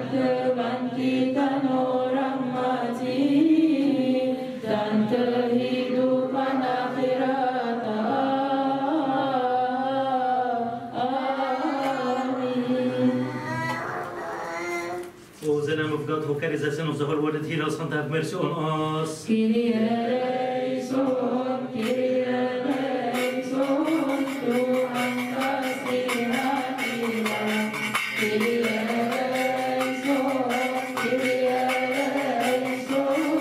telan kita nur rahmati dan kehidupan akhirat. Amin. O the name of God who carries the sin of the whole world, heal us and have mercy on us. Kyrie eleison, Kyrie eleison, Tuhan kasihanilah. Kyrie eleison, Kyrie eleison,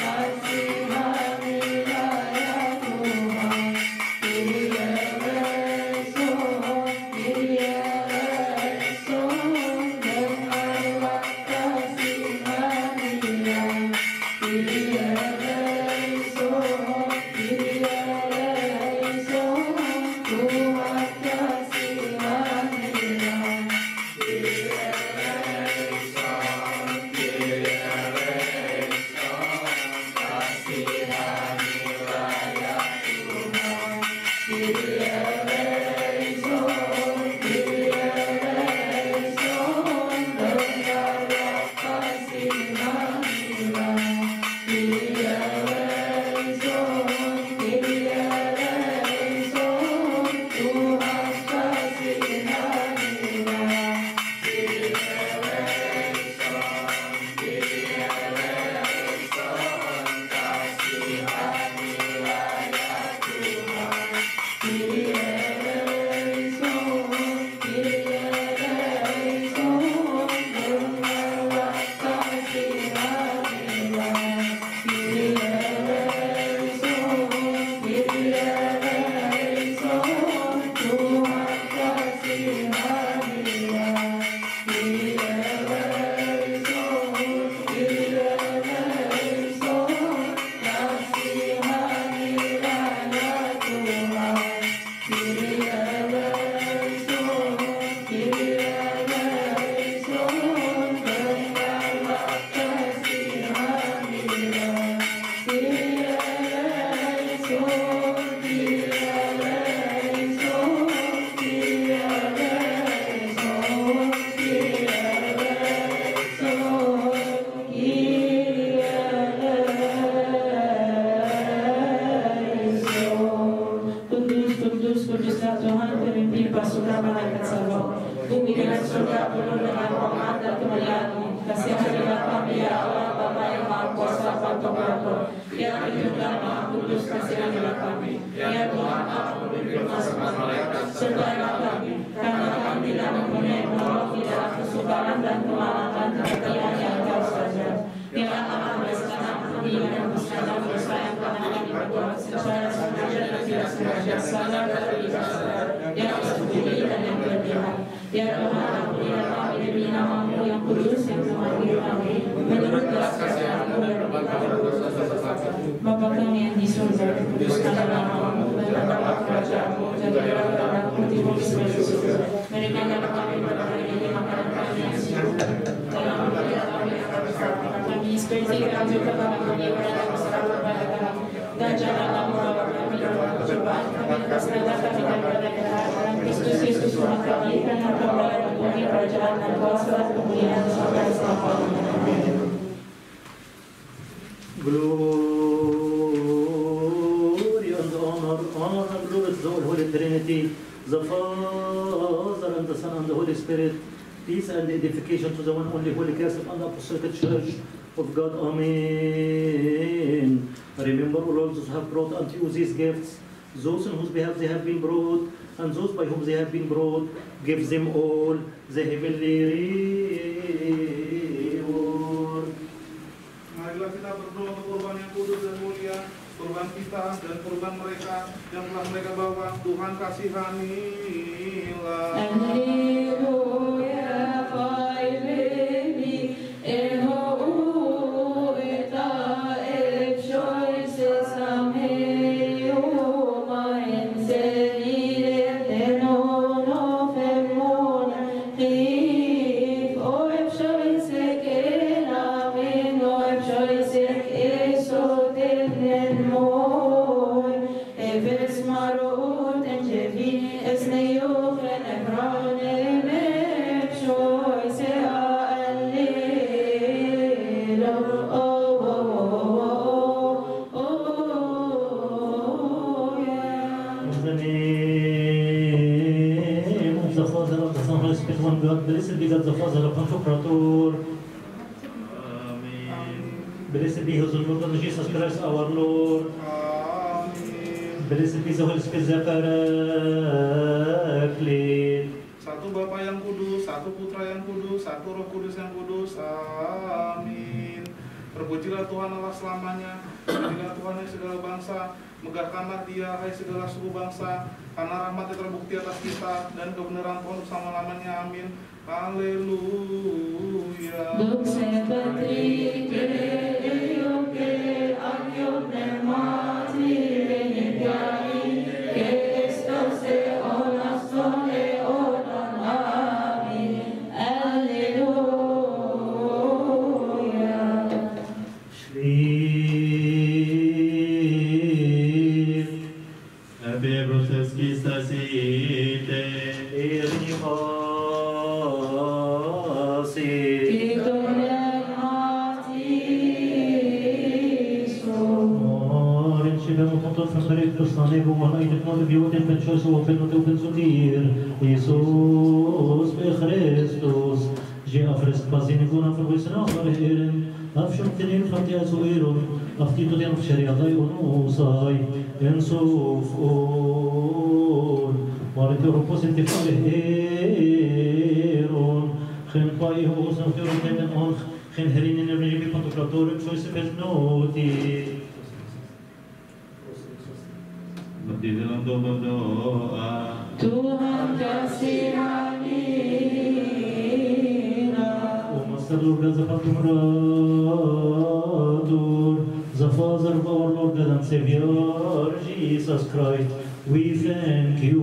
kasihanilah ya Tuhan. Kyrie eleison, Kyrie eleison, dengarlah kasihanilah. Kyrie eleison, Kyrie eleison, Tuhan kasihanilah. Kyrie eleison, Kyrie eleison, kasihanilah ya Tuhan. Kyrie eleison, Kyrie eleison, dengarlah kasihanilah. Kyrie eleison, Kyrie eleison, Tuhan kasihanilah. Kyrie eleison, Kyrie eleison, kasihanilah ya Tuhan. Kyrie eleison, Kyrie eleison, dengarlah kasihanilah. Kyrie eleison, Kyrie eleison, Tuhan kasihanilah. Kyrie eleison, Kyrie eleison, kasihanilah ya Tuhan. Kyrie eleison, Kyrie eleison, dengarlah kasihanilah. Kyrie eleison, Kyrie eleison, Kyrie eleison, Kyrie eleison, Kyrie eleison. Kudus, kudus, kuduslah Tuhan pemimpin pasukan malaikat Shalom. Bumi dan surga penuh dengan rahmat dan kemuliaan-Mu. Kasihanilah kami ya Allah Bapa yang Maha Kuasa Pantokrator. Ya hidup dan Maha Kudus, kasihanilah kami. Ya Tuhan Allah pemimpin pasukan malaikat, sertai kami, karena kami tidak mempunyai penolong di dalam kesukaran dan kemalaman kemuliaan yang Kau saja. Ya Allah, sekarang kami dan bersama dosa yang pernah kami berbuat secara sengaja dan tidak sengaja, sadar dan tidak sadar, yang bersembunyi dan yang berlebihan. Ya Tuhan, ampunilah kami demi nama-Mu yang kudus yang memanggil kami, menurut belas kasihan-Mu dan Bapa kami yang di surga, kuduskanlah nama-Mu, datanglah kerajaan-Mu, jadilah kehendak-Mu di bumi seperti di surga. Berikanlah kami pada hari ini makanan kami yang secukupnya, dan ampunilah kami akan kesalahan kami, seperti kami juga kami berada bersama kepada kami, dan janganlah membawa kami dalam percobaan, kami lepaskanlah kami daripada jahat, dan Kristus Yesus Tuhan kami, karena Kau layak mempunyai kerajaan dan kuasa dan kemuliaan sampai selama-lamanya. Glory and honor and glory to the Holy Trinity, the Father and the Son and the Holy Spirit. Peace and edification to the one only Holy Catholic and Apostolic Church of God. Amen. Remember all those who have brought unto you these gifts, those on whose behalf they have been brought, and those by whom they have been brought. Give them all the heavenly reward. Marilah kita berdoa untuk kurban yang kudus dan mulia, kurban kita dan kurban mereka yang telah mereka bawa. Tuhan kasihanilah. Alleluia, Faibeli, Eho Eta, Epshoises Ameo, Maenselire, Tenono, Femona, Rif, O Epshoisek, Enamen, O Epshoisek, Eso, Tenenmoy, Eves Marot, Enjevi, Esneo, Fenebrones, Blessed be God the Father, the Pantocrator. Amin. Blessed be the Lord of Jesus Christ our Lord. Amin. Blessed be the Holy Spirit, the Paraclete. Satu Bapa yang kudus, satu Putra yang kudus, satu Roh Kudus yang kudus. Amin. Terpujilah Tuhan Allah selamanya. Terpujilah Tuhan hai segala bangsa. Megahkanlah Dia hai segala suku bangsa. Karena rahmatnya terbukti atas kita dan kebenaran Tuhan selama-lamanya. Amin. Haleluya. Dux et Patrice Ioque Agio Pneumati Renigai Christos Eon Aston Eon Amin. Alleluia. Shri Abe Broseski Stasite Jesus Christus, Jea fresc pazini guna fruisna farherin, afshum tinin fatia suirun, aftito den fsheria dai unusai, ensufun, maritu rupos intifalheron, khen pai hos naftirun temen onch, khen herin in rejibi pantokratorik choice noti. Di dalam berdoa Tuhan kasihanilah. O Master Lord God, the Father, the Father of our Lord God and Savior Jesus Christ, we thank you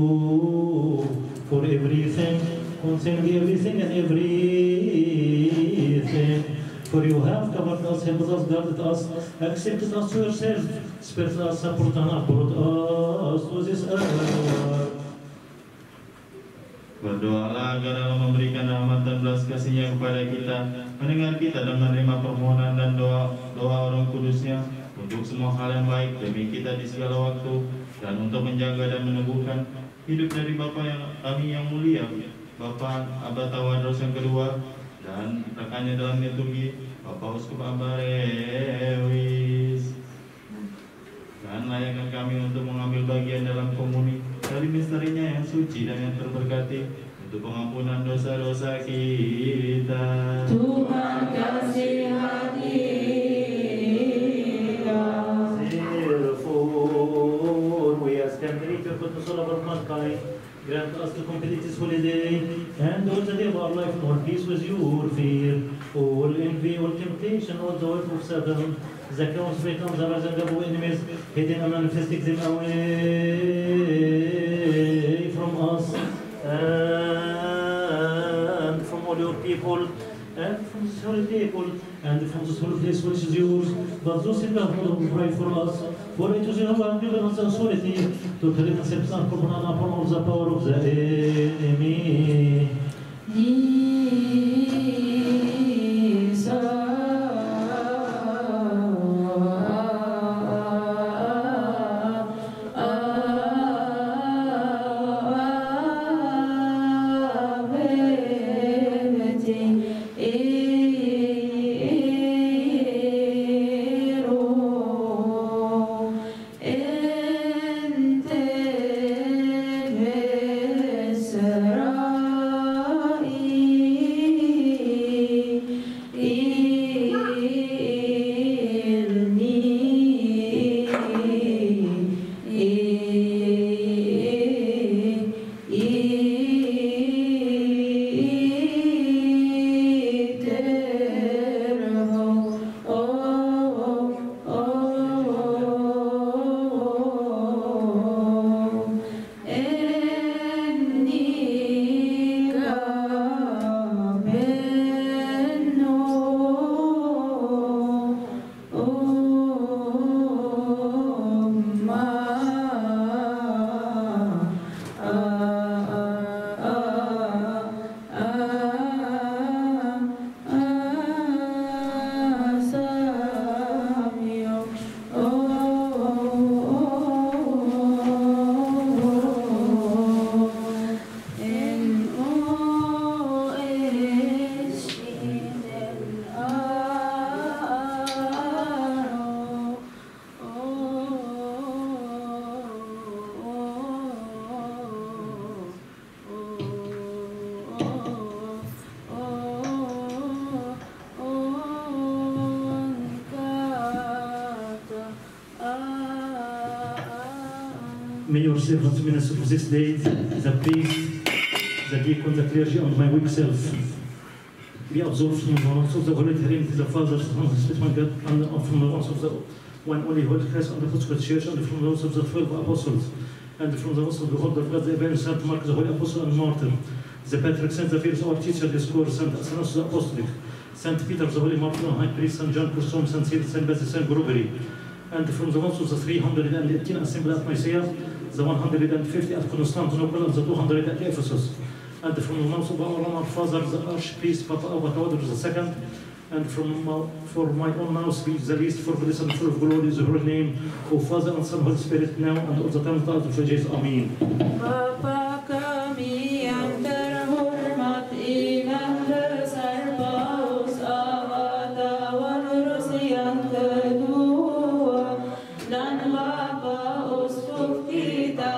for everything, concerning everything and everything. For you have covered us, helped us, guarded us, accepted us to yourself, spared us, supported us, brought us to this earth. Berdoalah agar Allah memberikan rahmat dan belas kasih-Nya kepada kita, mendengar kita dan menerima permohonan dan doa orang kudusnya untuk semua hal yang baik demi kita di segala waktu, dan untuk menjaga dan menumbuhkan hidup dari Bapa yang kami yang mulia, Bapa Abba Tawadros yang kedua, dan rekannya dalam liturgi, Bapak Uskup Ambarewis. Dan layakkan kami untuk mengambil bagian dalam komuni dari misterinya yang suci dan yang terberkati, untuk pengampunan dosa-dosa kita. Tuhan kasihanilah. Therefore, we ask and greet your goodness all over mankind. Grant us to complete this holiday and all the day of our life in all peace with you, all fear, all envy, all temptation, all the work of Satan, the chaos, Satan, the rise and of enemies, hidden and manifesting them away from us and from all your people. And from this holy table, and from this holy place which is yours, but those in love will pray for us. For it is you who have given us authority to tread and set and upon all the power of the enemy. Ente May your servants minister for this day, the priest, the deacon, the clergy, and my weak self be absorbed from the ones of the Holy Trinity, the Father, Son, and Spirit, my God, and from the ones of the one only Holy Christ, and the Apostolic Church, and from the ones of the 12 apostles, and from the ones of the Word of God, the Evangelist, Saint Mark, the Holy Apostle and Martyr, the Patriarch, Saint Zephyr, our teacher, the Scholar, Saint Athanasius, the Apostolic, Saint Peter, the Holy Martyr, High Priest, Saint John Chrysostom, Saint Cyril, Saint Basil, Saint Gregory, and from the ones of the 318 Assembly at Nicaea, the 150 at Constantinople, and the 200 at Ephesus, and from the ones of our Roman Father, the Archpriest, Papa Abathawad II, and for my own now speech, the least for blessed and full of glory is the holy name of Father and Son, Holy Spirit, now and all the time of ages. Amen. Bapa kami yang terhormat, ingat besar Paus Abathawad yang kedua, dan Bapa Uskup kita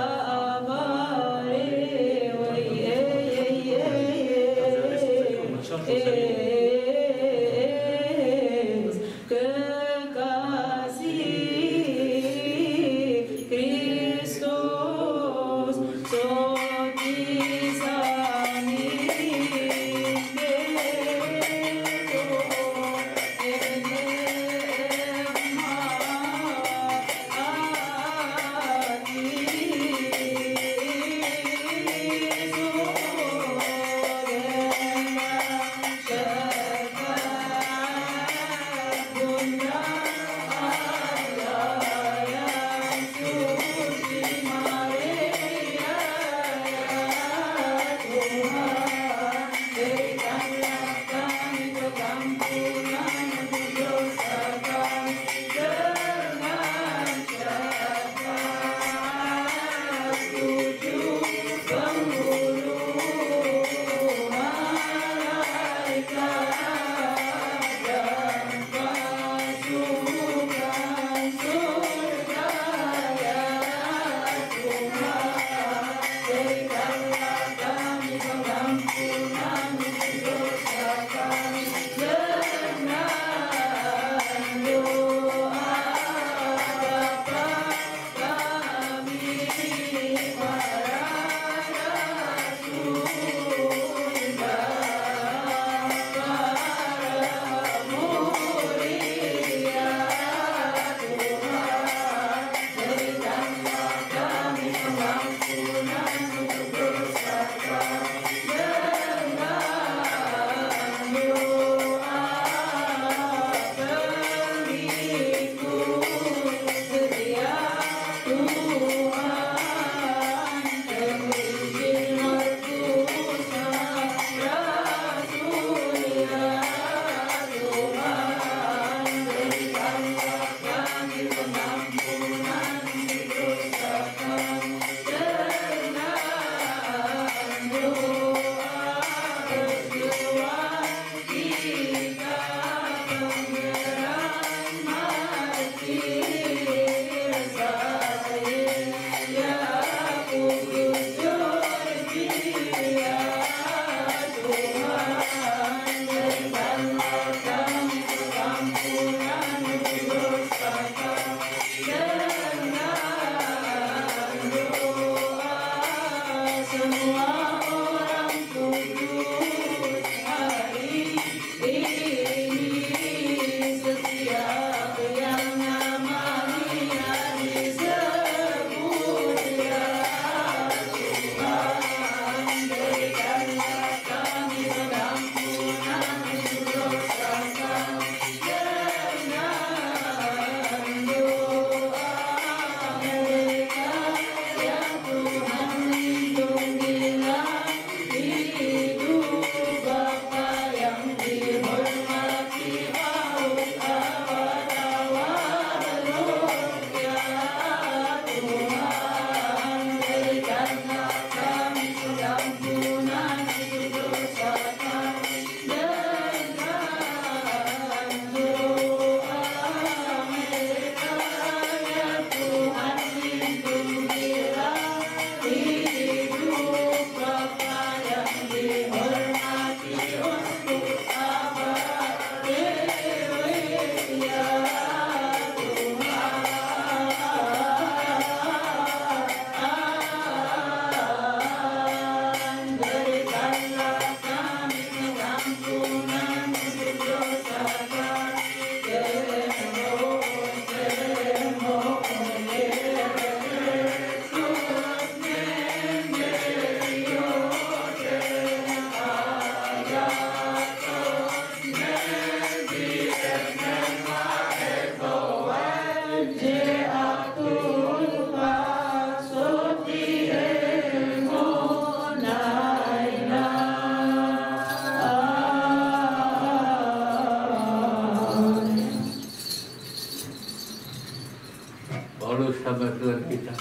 kepada Tuhan kita.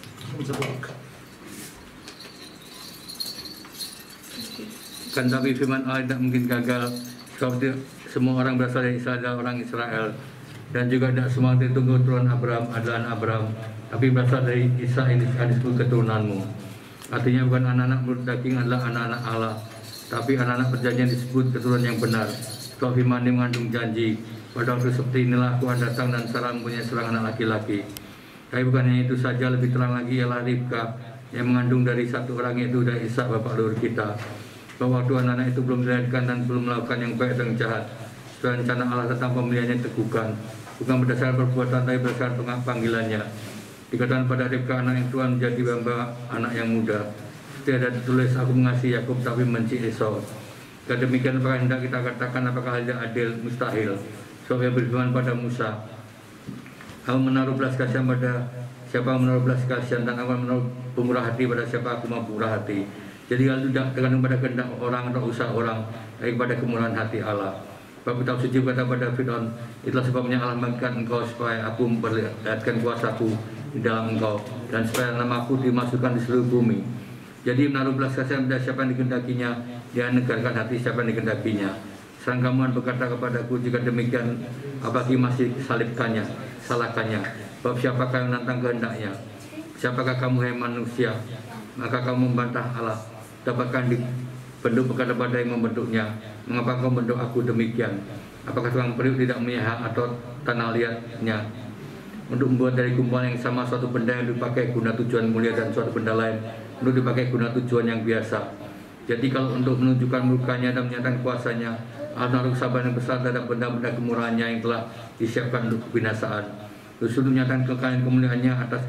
Kan tapi firman Allah tidak mungkin gagal, sebab semua orang berasal dari Israel adalah orang Israel, dan juga tidak semua itu keturunan Abraham adalah anak Abraham, tapi berasal dari Isa ini disebut keturunanmu. Artinya bukan anak-anak menurut daging adalah anak-anak Allah, tapi anak-anak perjanjian disebut keturunan yang benar. Sebab firman ini mengandung janji, pada waktu seperti inilah Tuhan datang dan Sarah mempunyai seorang anak laki-laki. Tapi bukan hanya itu saja, lebih terang lagi ialah Ribka yang mengandung dari satu orang, yaitu dari Ishak bapak leluhur kita. Bahwa waktu anak-anak itu belum dilahirkan dan belum melakukan yang baik dan jahat, sesuai rencana Allah tentang pemilihannya diteguhkan, bukan berdasarkan perbuatan tapi berdasarkan panggilannya. Dikatakan pada Ribka anak yang Tuhan menjadi hamba anak yang muda. Seperti ada ditulis, aku mengasihi Yakub tapi membenci Esau. Dan demikian apakah hendak kita katakan, apakah hal yang adil? Mustahil. Sebab yang berfirman pada Musa, aku menaruh belas kasihan pada siapa menaruh belas kasihan, dan aku menaruh pemurah hati pada siapa aku mau pemurah hati. Jadi hal itu tidak tergantung pada kehendak orang atau usaha orang, tapi pada kemurahan hati Allah. Sebab kitab suci berkata pada Firaun, itulah sebabnya Allah memberikan engkau supaya aku memperlihatkan kuasaku di dalam engkau, dan supaya namaku dimasukkan di seluruh bumi. Jadi menaruh belas kasihan pada siapa yang dikehendakinya, dia menegarkan hati siapa yang dikehendakinya. Serang kamu berkata kepadaku, jika demikian apalagi masih salibkannya, salahkannya. Sebab siapakah yang menantang kehendaknya? Siapakah kamu hai manusia? Maka kamu membantah Allah. Dapatkan dibentuk berkata pada yang membentuknya, mengapa kau membentuk aku demikian? Apakah tukang periuk tidak punya hak atau tanah liatnya untuk membuat dari kumpulan yang sama suatu benda yang dipakai guna tujuan mulia dan suatu benda lain untuk dipakai guna tujuan yang biasa? Jadi kalau untuk menunjukkan murkanya dan menyatakan kuasanya, Allah menaruh kesabaran yang besar terhadap benda-benda kemurahannya yang telah disiapkan untuk kebinasaan. Terus menyatakan kekayaan kemuliaannya atas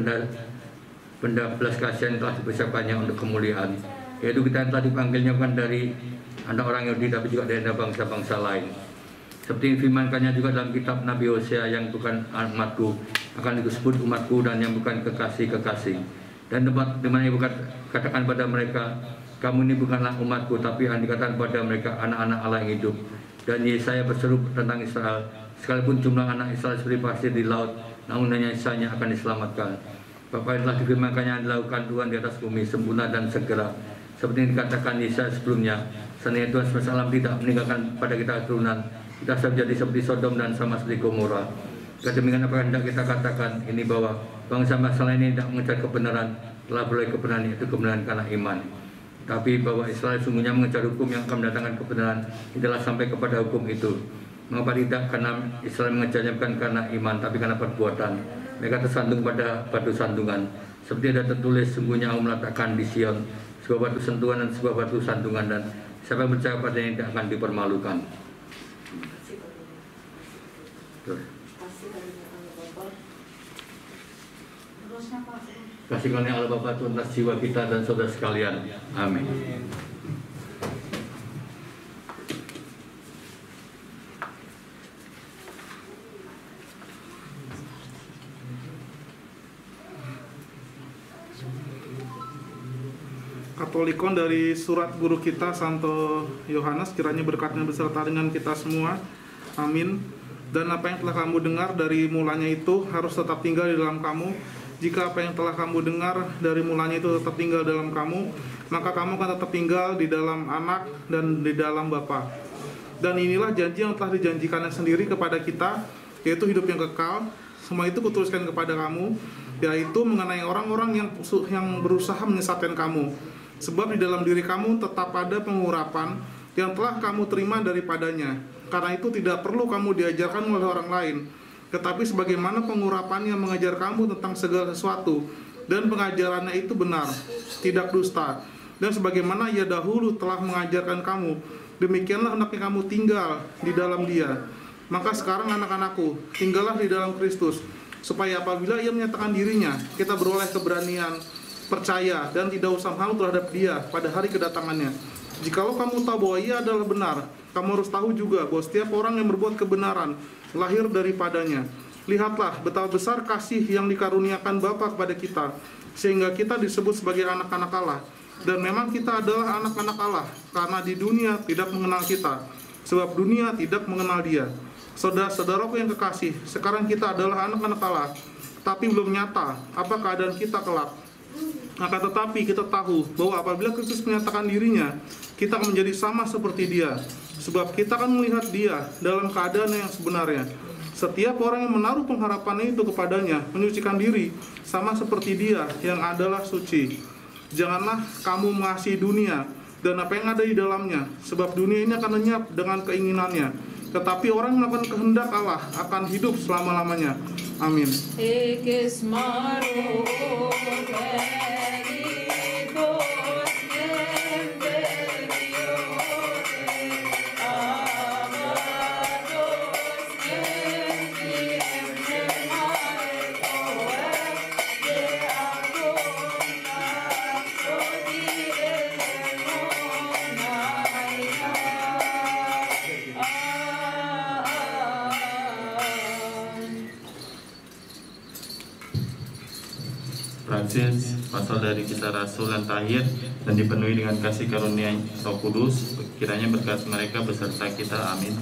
benda belas kasihan yang telah dipersiapkannya untuk kemuliaan. Yaitu kita yang telah dipanggilnya bukan dari anak orang Yahudi tapi juga dari bangsa-bangsa lain. Seperti firman-Nya juga dalam kitab Nabi Hosea, yang bukan umatku akan disebut umatku, dan yang bukan kekasih-kekasih. Dan tempat di mana Ibu katakan pada mereka, kamu ini bukanlah umatku, tapi yang dikatakan pada mereka anak-anak Allah yang hidup. Dan Yesaya berseru tentang Israel, sekalipun jumlah anak Israel seperti pasir di laut, namun hanya sisanya akan diselamatkan. Bapa yang telah difirmankannya yang dilakukan Tuhan di atas bumi sempurna dan segera, seperti yang dikatakan Yesaya sebelumnya. Seandainya Tuhan semesta alam tidak meninggalkan pada kita keturunan, kita sudah menjadi seperti Sodom dan sama seperti Gomora. Demikian apa yang hendak kita katakan ini, bahwa bangsa-bangsa lain ini tidak mengejar kebenaran, telah beroleh kebenaran, yaitu kebenaran karena iman. Tapi bahwa Israel sungguhnya mengejar hukum yang akan mendatangkan kebenaran, tidaklah sampai kepada hukum itu. Mengapa tidak? Karena Israel mengejarnya bukan karena iman, tapi karena perbuatan. Mereka tersandung pada batu sandungan. Seperti ada tertulis, sungguhnya aku meletakkan di Sion sebuah batu sentuhan dan sebuah batu sandungan, dan siapa yang percaya padanya tidak akan dipermalukan. Kasih karunia Allah Bapa Tuhan atas jiwa kita dan saudara sekalian. Amin. Katolikon dari surat guru kita Santo Yohanes, kiranya berkatnya beserta dengan kita semua. Amin. Dan apa yang telah kamu dengar dari mulanya itu harus tetap tinggal di dalam kamu. Jika apa yang telah kamu dengar dari mulanya itu tetap tinggal dalam kamu, maka kamu akan tetap tinggal di dalam Anak dan di dalam Bapa. Dan inilah janji yang telah dijanjikannya sendiri kepada kita, yaitu hidup yang kekal. Semua itu kutuliskan kepada kamu, yaitu mengenai orang-orang yang berusaha menyesatkan kamu. Sebab di dalam diri kamu tetap ada pengurapan yang telah kamu terima daripadanya. Karena itu tidak perlu kamu diajarkan oleh orang lain, tetapi sebagaimana pengurapannya mengajar kamu tentang segala sesuatu, dan pengajarannya itu benar, tidak dusta. Dan sebagaimana ia dahulu telah mengajarkan kamu, demikianlah hendaknya kamu tinggal di dalam Dia. Maka sekarang anak-anakku, tinggallah di dalam Kristus, supaya apabila ia menyatakan dirinya, kita beroleh keberanian, percaya, dan tidak usah malu terhadap Dia pada hari kedatangannya. Jikalau kamu tahu bahwa ia adalah benar, kamu harus tahu juga bahwa setiap orang yang berbuat kebenaran lahir daripadanya. Lihatlah betapa besar kasih yang dikaruniakan Bapa kepada kita, sehingga kita disebut sebagai anak-anak Allah. Dan memang kita adalah anak-anak Allah, karena di dunia tidak mengenal kita, sebab dunia tidak mengenal Dia. Saudara-saudaraku yang kekasih, sekarang kita adalah anak-anak Allah, tapi belum nyata apa keadaan kita kelak. Akan tetapi kita tahu bahwa apabila Kristus menyatakan dirinya, kita akan menjadi sama seperti Dia, sebab kita akan melihat Dia dalam keadaan yang sebenarnya. Setiap orang yang menaruh pengharapannya itu kepadanya menyucikan diri sama seperti Dia yang adalah suci. Janganlah kamu mengasihi dunia dan apa yang ada di dalamnya, sebab dunia ini akan lenyap dengan keinginannya. Tetapi orang yang melakukan kehendak Allah akan hidup selama-lamanya. Amin. Praksis pasal dari kisah Rasul dan Tahir dan dipenuhi dengan kasih karunia Roh Kudus, kiranya berkat mereka beserta kita. Amin.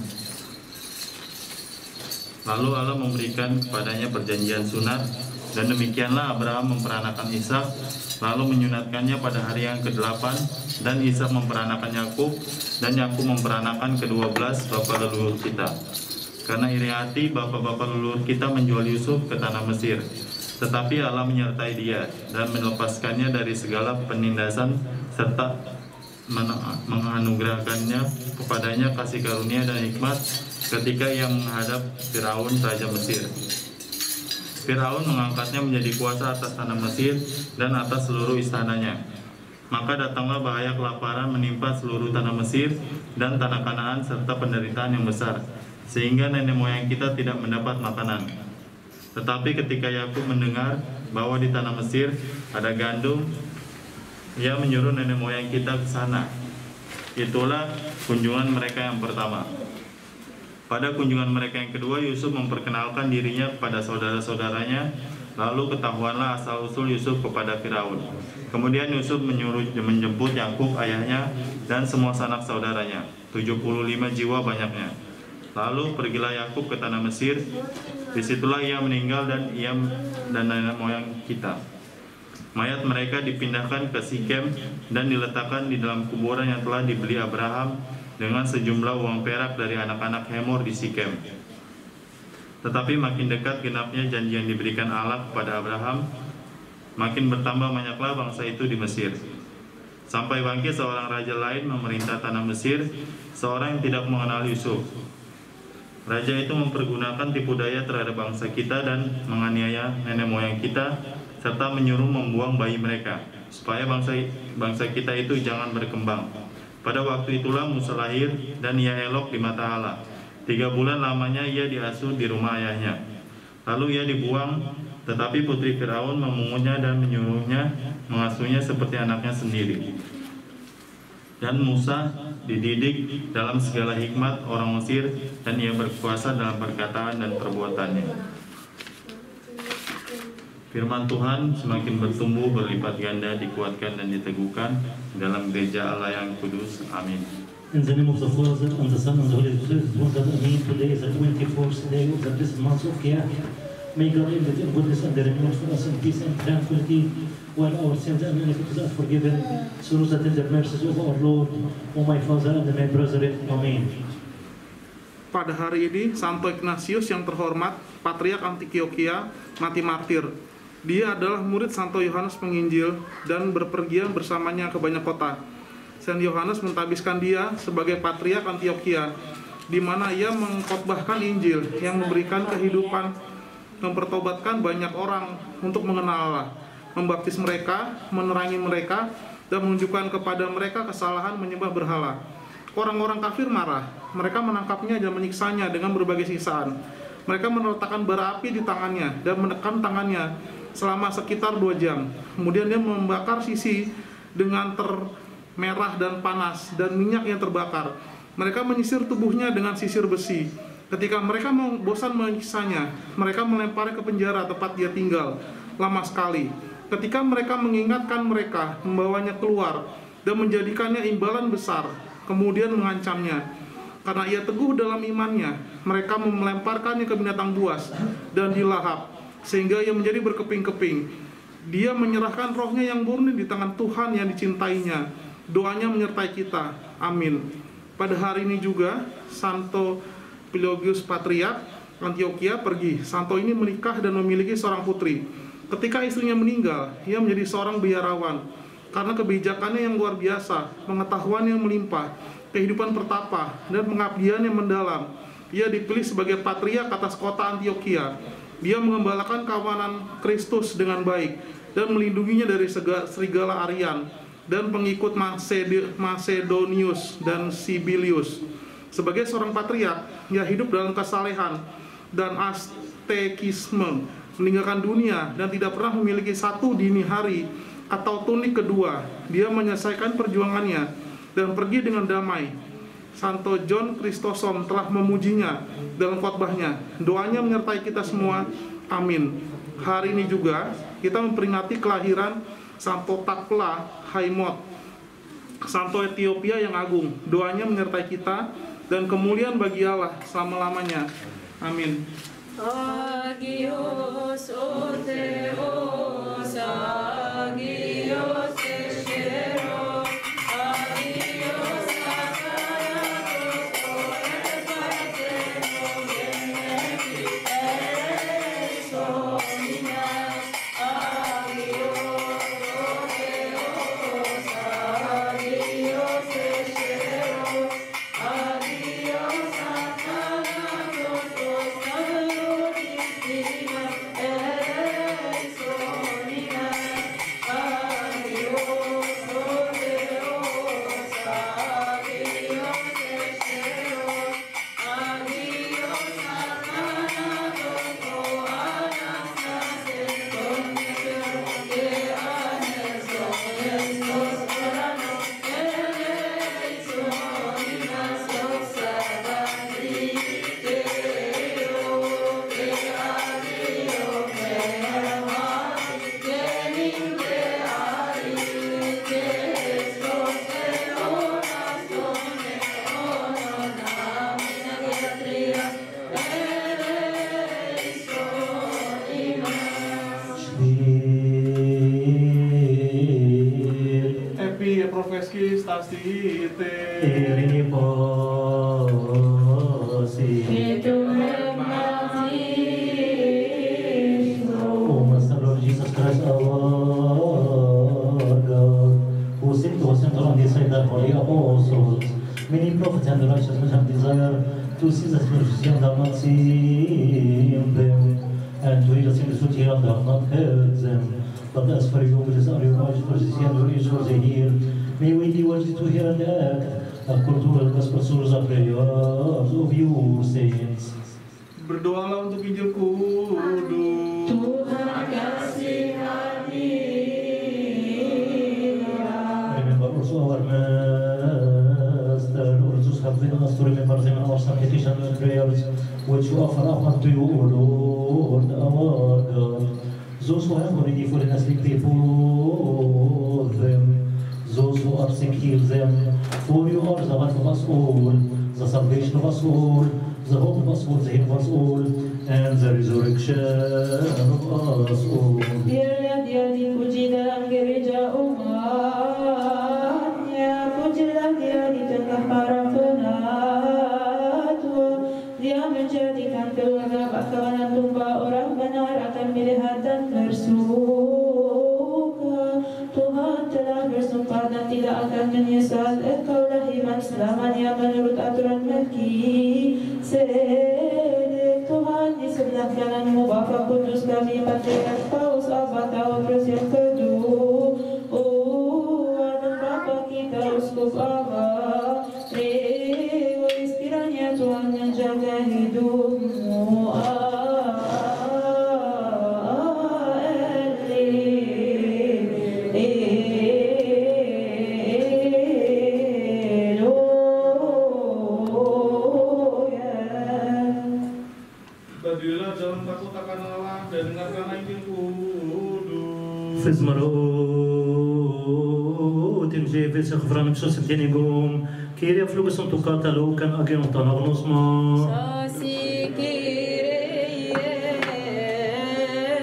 Lalu Allah memberikan kepadanya perjanjian sunat, dan demikianlah Abraham memperanakan Ishak, lalu menyunatkannya pada hari yang ke-8, dan Ishak memperanakan Yakub, dan Yakub memperanakan ke-12 bapa leluhur kita. Karena iri hati bapak-bapak leluhur kita menjual Yusuf ke tanah Mesir. Tetapi Allah menyertai dia dan melepaskannya dari segala penindasan serta menganugerahkannya kepadanya kasih karunia dan hikmat ketika ia menghadap Firaun raja Mesir. Firaun mengangkatnya menjadi kuasa atas tanah Mesir dan atas seluruh istananya. Maka datanglah bahaya kelaparan menimpa seluruh tanah Mesir dan tanah Kanaan serta penderitaan yang besar, sehingga nenek moyang kita tidak mendapat makanan. Tetapi ketika Yakub mendengar bahwa di tanah Mesir ada gandum, ia menyuruh nenek moyang kita ke sana. Itulah kunjungan mereka yang pertama. Pada kunjungan mereka yang kedua, Yusuf memperkenalkan dirinya kepada saudara-saudaranya. Lalu ketahuanlah asal-usul Yusuf kepada Firaun. Kemudian Yusuf menjemput Yakub ayahnya dan semua sanak saudaranya, 75 jiwa banyaknya. Lalu pergilah Yakub ke tanah Mesir. Disitulah ia meninggal dan nenek moyang kita. Mayat mereka dipindahkan ke Sikem dan diletakkan di dalam kuburan yang telah dibeli Abraham dengan sejumlah uang perak dari anak-anak Hemor di Sikem. Tetapi makin dekat genapnya janji yang diberikan Allah kepada Abraham, makin bertambah banyaklah bangsa itu di Mesir. Sampai bangkit seorang raja lain memerintah tanah Mesir, seorang yang tidak mengenal Yusuf. Raja itu mempergunakan tipu daya terhadap bangsa kita dan menganiaya nenek moyang kita, serta menyuruh membuang bayi mereka, supaya bangsa kita itu jangan berkembang. Pada waktu itulah Musa lahir dan ia elok di mata Allah. 3 bulan lamanya ia diasuh di rumah ayahnya. Lalu ia dibuang, tetapi putri Firaun memungutnya dan menyuruhnya mengasuhnya seperti anaknya sendiri. Dan Musa dididik dalam segala hikmat orang Mesir, dan ia berkuasa dalam perkataan dan perbuatannya. Firman Tuhan semakin bertumbuh, berlipat ganda, dikuatkan dan diteguhkan dalam gereja Allah yang kudus. Amin. In the name of the Father, and the Son, and the Holy Spirit, one God, Amen. Today is the 24th day of the blessed month of Kiyah. May God in the goodness and the renewal for us in peace and tranquility, while our sins and iniquities are forgiven, through the tender mercies of our Lord, O my Father and my brethren. Amen. Pada hari ini, Santo Ignatius yang terhormat, Patriark Antioquia, mati martir. Dia adalah murid Santo Yohanes Penginjil dan berpergian bersamanya ke banyak kota. Saint Yohanes mentabiskan dia sebagai Patriark Antioquia, di mana ia mengkhotbahkan Injil yang memberikan kehidupan, mempertobatkan banyak orang untuk mengenal Allah, membaptis mereka, menerangi mereka, dan menunjukkan kepada mereka kesalahan menyembah berhala. Orang-orang kafir marah, mereka menangkapnya dan menyiksanya dengan berbagai siksaan. Mereka meletakkan bara api di tangannya dan menekan tangannya selama sekitar 2 jam. Kemudian dia membakar sisi dengan merah dan panas, dan minyak yang terbakar. Mereka menyisir tubuhnya dengan sisir besi. Ketika mereka bosan menyiksanya, mereka melemparnya ke penjara tempat dia tinggal lama sekali. Ketika mereka mengingatkan mereka, membawanya keluar dan menjadikannya imbalan besar, kemudian mengancamnya. Karena ia teguh dalam imannya, mereka melemparkannya ke binatang buas dan dilahap. sehingga ia menjadi berkeping-keping. Dia menyerahkan rohnya yang murni di tangan Tuhan yang dicintainya. Doanya menyertai kita. Amin. Pada hari ini juga Santo Pelagius Patriark Antioquia pergi. Santo ini menikah dan memiliki seorang putri. Ketika istrinya meninggal, ia menjadi seorang biarawan. Karena kebijakannya yang luar biasa, pengetahuan yang melimpah, kehidupan pertapa, dan pengabdian yang mendalam, ia dipilih sebagai patriark atas kota Antioquia. Dia mengembalakan kawanan Kristus dengan baik dan melindunginya dari serigala Arian dan pengikut Macedonius dan Sibilius. Sebagai seorang patriark, ia hidup dalam kesalehan dan asketisme, meninggalkan dunia dan tidak pernah memiliki satu dini hari atau tunik kedua. Dia menyelesaikan perjuangannya dan pergi dengan damai. Santo John Chrysostom telah memujinya dalam khotbahnya. Doanya menyertai kita semua. Amin. Hari ini juga kita memperingati kelahiran Santo Takla Haimot, Santo Ethiopia yang agung. Doanya menyertai kita dan kemuliaan bagi Allah selama-lamanya. Amin. Agios Otheos, Agios Eshero, Agios Atanatos, Oes Parteno, Genepi, Eres Ominas, Agios Otheos, Agios Eshero, Agios Atanatos, Profeskis Tastite Oh, Master Lord Jesus Christ, our God, who sent to us and on the side that holy apostles, many prophets and the righteous men have desire to see the spiritual and have not seen them, and to hear the things which hear and have not heard them. But as for you, it is our knowledge for the see and your ears for the hear. May we be worthy to hear and act according to the gospel souls of prayers of your saints. Berdoalah untuk Injil Kudus. Tuhan kasihani. Remember also our Master, also have been us to remember them in our supplications and prayers, which we offer up unto you, O Lord, our God. Those who have already fallen asleep, before them. Those who are sick, heal them. For you are the life of us all, the salvation of us all, the hope of us all, the head of us all, and the resurrection of us all. Biarlah dia dipuji dalam gereja umatnya, pujilah dia di tengah para penatua. Dia menjadikan keluarga bakalan tumpah orang benar akan melihat dan bersuka. Tuhan telah bersumpah dan tidak akan menyesal. Engkaulah iman selamanya menurut aturan Melkisedek. Tuhan di sebelah kananmu Bapa Kudus kami Patriark Paus Abba Tawadros yang kedua, dan Bapa kita Uskup Abba Lewis, kiranya Tuhan menjaga hidupmu. Berdirilah dalam takut akan Allah dan dengarkanlah Injil Kudus. Fizmarot imjevis khvran ksos tenigum kiria flugus on tukatalo kan agen tanagnosma Sasi Kyrie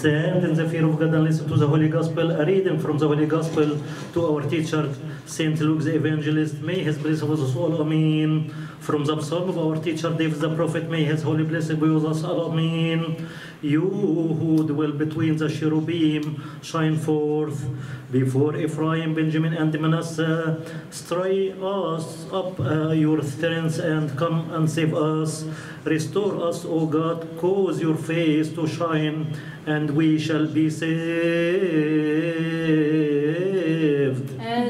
stand in the fear of God and listen to the Holy Gospel. A reading from the Holy Gospel to our teacher, Saint Luke the Evangelist. May his blessing with us all, Amen. From the psalm of our teacher, David the prophet, may his holy blessing be with us all, Amen. You who dwell between the cherubim, shine forth before Ephraim, Benjamin, and Manasseh. Stir us up your strength and come and save us. Restore us, O God, cause your face to shine, and we shall be saved.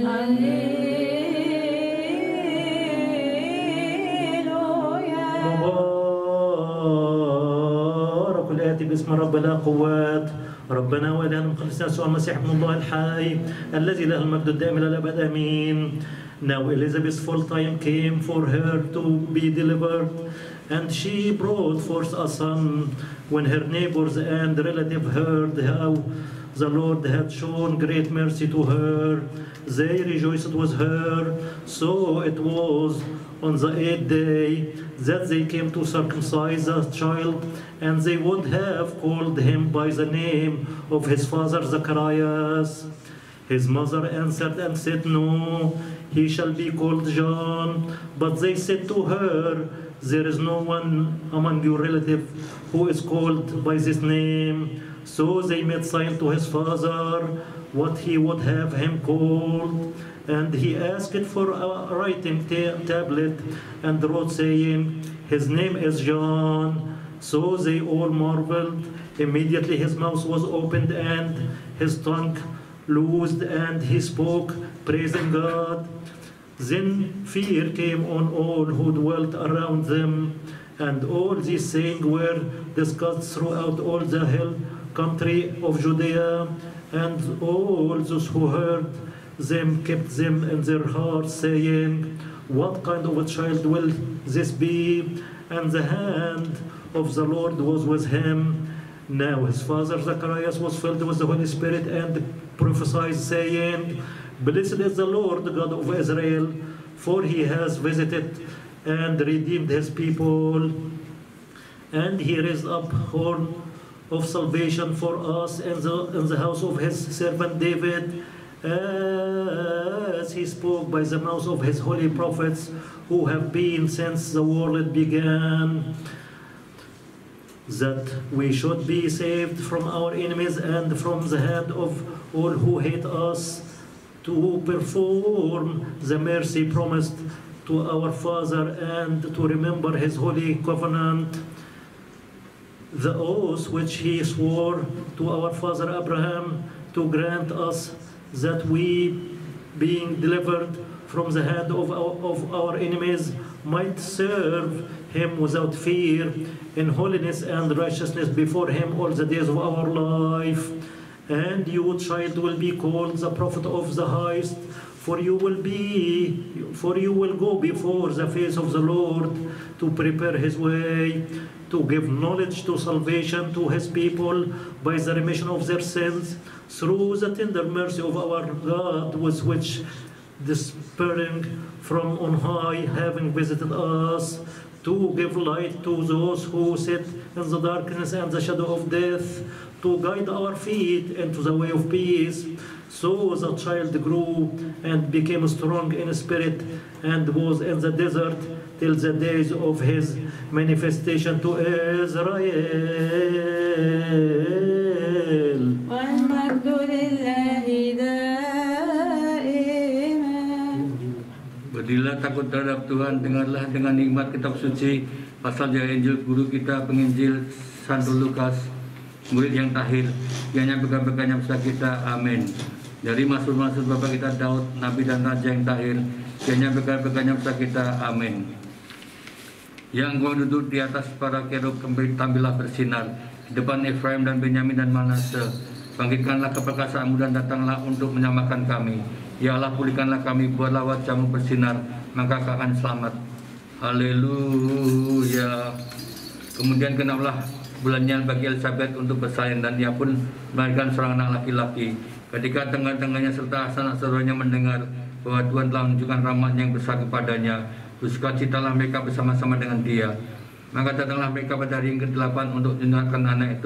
مبارك الآتي باسم رب لا قوات ربنا وإلهنا مخلصنا يسوع المسيح ابن الله الحي الذي له المجد الدائم إلى الأبد آمين. Now Elizabeth's full time came for her to be delivered, and she brought forth a son. When her neighbors and relatives heard how the Lord had shown great mercy to her, they rejoiced with her. So it was on the 8th day that they came to circumcise the child, and they would have called him by the name of his father Zacharias. His mother answered and said, "No, he shall be called John." But they said to her, "There is no one among your relatives who is called by this name." So they made sign to his father what he would have him called. And he asked for a writing tablet and wrote, saying, "His name is John." So they all marveled. Immediately his mouth was opened and his tongue loosed, and he spoke, praising God. Then fear came on all who dwelt around them, and all these sayings were discussed throughout all the hill country of Judea, and all those who heard them kept them in their hearts, saying, "What kind of a child will this be?" And the hand of the Lord was with him. Now his father Zacharias was filled with the Holy Spirit and prophesied, saying, "Blessed is the Lord, God of Israel, for he has visited and redeemed his people, and he raised up horn of salvation for us in the house of his servant David, as he spoke by the mouth of his holy prophets who have been since the world began, that we should be saved from our enemies and from the hand of all who hate us, to perform the mercy promised to our Father, and to remember his holy covenant, the oath which he swore to our father Abraham, to grant us that we, being delivered from the hand of our enemies, might serve him without fear, in holiness and righteousness before him all the days of our life. And you, child, will be called the prophet of the highest, for you will go before the face of the Lord to prepare his way, to give knowledge to salvation to his people by the remission of their sins, through the tender mercy of our God, with which despairing from on high, having visited us, to give light to those who sit in the darkness and the shadow of death, to guide our feet into the way of peace. So the child grew and became strong in spirit, and was in the desert till the days of his manifestation to Israel. والمجد لله دائما. Berilah takut terhadap Tuhan, dengarlah dengan nikmat kitab suci, pasal dari Injil guru kita penginjil Santo Lukas, murid yang tahir, kiranya berkat-berkatnya bersama kita, amin. Dari maksud-maksud Bapak kita Daud, Nabi dan Raja yang tahir, kiranya berkat-berkatnya bersama kita, amin. Yang engkau duduk di atas para kerub, tampillah bersinar, di depan Efraim dan Benyamin dan Manasseh. Bangkitkanlah keperkasaanmu dan datanglah untuk menyamakan kami. Ya Allah, pulihkanlah kami, buatlah wajahmu bersinar, maka kau akan selamat. Haleluya. Kemudian kenaplah bulannya bagi Elizabeth untuk bersalin, dan ia pun melahirkan seorang anak laki-laki. Ketika tengah-tengahnya serta sanak saudaranya mendengar bahwa Tuhan telah menunjukkan rahmat-Nya yang besar kepadanya, bersukacitalah mereka bersama-sama dengan dia. Maka datanglah mereka pada hari yang ke-8 untuk menyenangkan anak itu,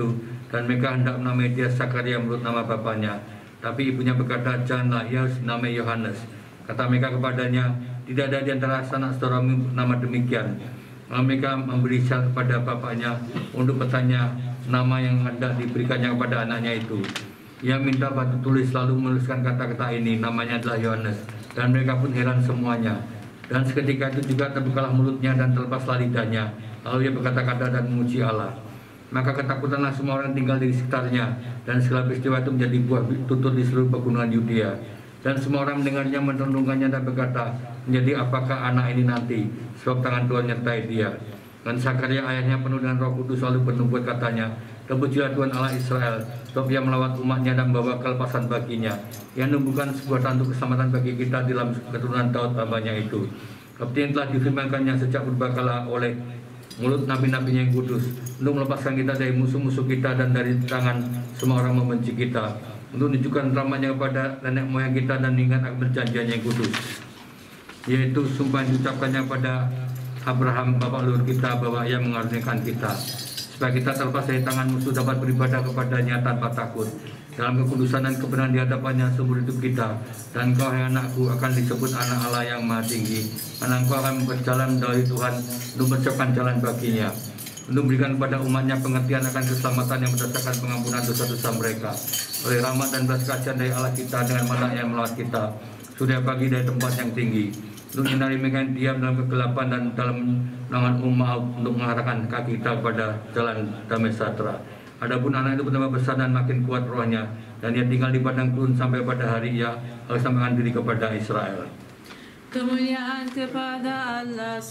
dan mereka hendak menamai dia Sakaria menurut nama bapaknya. Tapi ibunya berkata, janganlah, ia harus dinamai Yohanes. Kata mereka kepadanya, tidak ada di antara sanak saudaramu nama demikian. Lalu mereka memberi syarat kepada bapaknya untuk bertanya nama yang hendak diberikannya kepada anaknya itu. Ia minta batu tulis lalu menuliskan kata-kata ini, namanya adalah Yohanes. Dan mereka pun heran semuanya. Dan seketika itu juga terbukalah mulutnya dan terlepaslah lidahnya. Lalu ia berkata-kata dan memuji Allah. Maka ketakutanlah semua orang tinggal di sekitarnya, dan segala peristiwa itu menjadi buah tutur di seluruh pegunungan Yudea. Dan semua orang mendengarnya, merenungkannya dan berkata, menjadi apakah anak ini nanti, sebab tangan Tuhan menyertai dia. Dan Sakaria ayahnya penuh dengan Roh Kudus lalu bernubuat katanya, terpujilah Tuhan Allah Israel, sebab ia melawat umatnya dan membawa kelepasan baginya. Ia menumbuhkan sebuah tanduk keselamatan bagi kita di dalam keturunan Daud hambanya itu. Seperti yang telah difirmankannya sejak berbakala oleh mulut nabi-nabinya yang kudus, untuk melepaskan kita dari musuh-musuh kita dan dari tangan semua orang membenci kita, untuk menunjukkan rahmatnya kepada nenek moyang kita dan ingat akan perjanjiannya yang kudus, yaitu sumpah yang diucapkannya pada Abraham bapak leluhur kita bahwa ia mengaruniakan kita, supaya kita terlepas dari tangan musuh dapat beribadah kepadanya tanpa takut, dalam kekudusan dan kebenaran di hadapannya seumur hidup kita. Dan engkau, hai anakku, akan disebut anak Allah yang maha tinggi, karena engkau akan berjalan dari Tuhan untuk menyiapkan jalan baginya, untuk memberikan kepada umatnya pengertian akan keselamatan yang berdasarkan pengampunan dosa-dosa mereka, oleh rahmat dan belas kasihan dari Allah kita dengan mana yang melawat kita sudah pagi dari tempat yang tinggi, untuk menyinari mereka yang diam dalam kegelapan dan dalam naungan maut, untuk mengarahkan kaki kita kepada jalan damai sejahtera. Adapun anak itu bertambah besar dan makin kuat rohnya, dan ia tinggal di padang gurun sampai pada hari ia harus sampaikan diri kepada Israel. Kemuliaan kepada Allah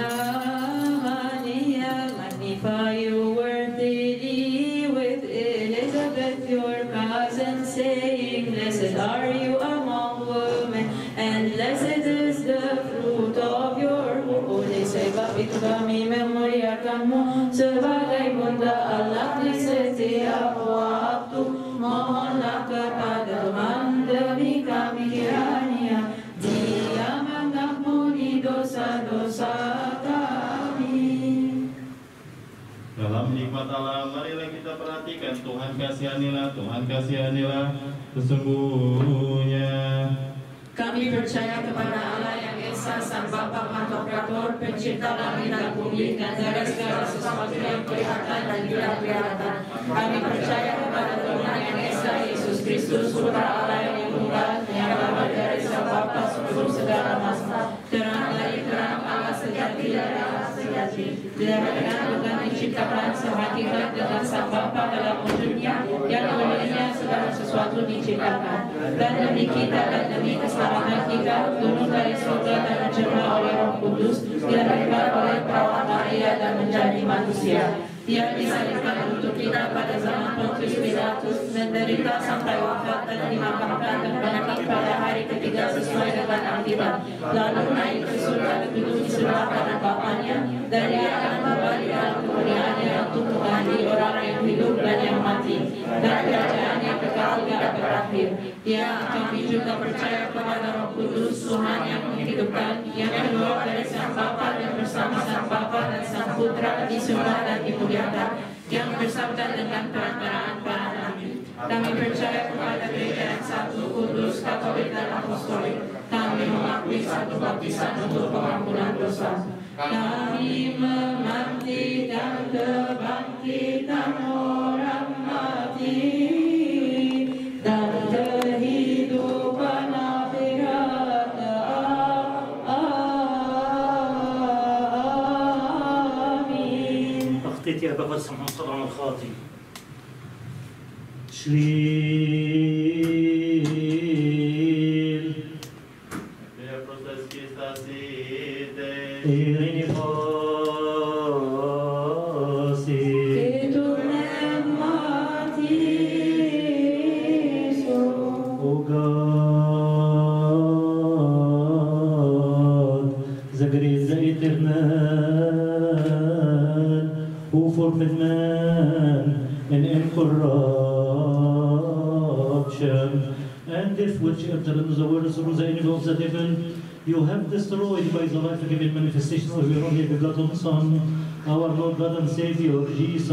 selamanya. Magnify you worthily with Elizabeth your cousin, saying, blessed are you among women, and blessed is the fruit of your womb. Sebab itu kami memuliakanmu sebagai bunda Allah di setiap waktu. Mohonlah kepada Tuhan demi kami kiranya Dia mengampuni dosa-dosa kami. Dalam nikmat Allah, marilah kita perhatikan Tuhan kasihanilah, Tuhan kasihanilah sesungguhnya. Kami percaya kepada Allah yang Esa, Sang Bapa Pantokrator, Pencipta langit dan bumi, dan dari segala sesuatu yang kelihatan dan tidak kelihatan. Kami percaya kepada Tuhan yang Esa, Yesus Kristus, Putra Allah yang tunggal, yang lahir dari Sang Bapa sebelum segala masa, terang dari terang Allah sejati dari Allah sejati, dengan diciptakan sehakikat dengan Sang Bapa dalam wujudnya, yang olehnya segala sesuatu diciptakan. Dan demi kita dan demi keselamatan kita, turun dari surga dan menjemah oleh Roh Kudus, dilahirkan oleh perawan Maria dan menjadi manusia. Dia disalibkan untuk kita pada zaman Pontius Pilatus, menderita sampai wafat dan dimakamkan dan bangkit pada hari ketiga sesuai dengan Alkitab. Lalu naik ke surga, duduk di sebelah kanan Bapanya, dan Dia akan kembali dalam kemuliaannya untuk mengadili orang yang hidup dan yang mati, dan kerajaannya kekal tidak berakhir. Ya, kami juga percaya kepada Roh Kudus, Tuhan yang menghidupkan, yang kedua dari Sang Bapa dan bersama Sang Bapa dan Sang Putra disembah dan dimuliakan, yang bersabda dengan perantaraan para nabi. Kami percaya kepada Gereja yang satu, kudus, Katolik dan Apostolik. Kami mengakui satu baptisan untuk pengampunan dosa. Kami menantikan kebangkitan orang mati dan kehidupan akhirat. Amin. أخطيت يا أبا السمع صدر الخاطي شليل إيريني فاسي وقاد زقري زي ترمان وفور من in corruption, and if which after the word of the heaven you have destroyed by the life-giving manifestation of your only begotten Son, our Lord God and Savior, Jesus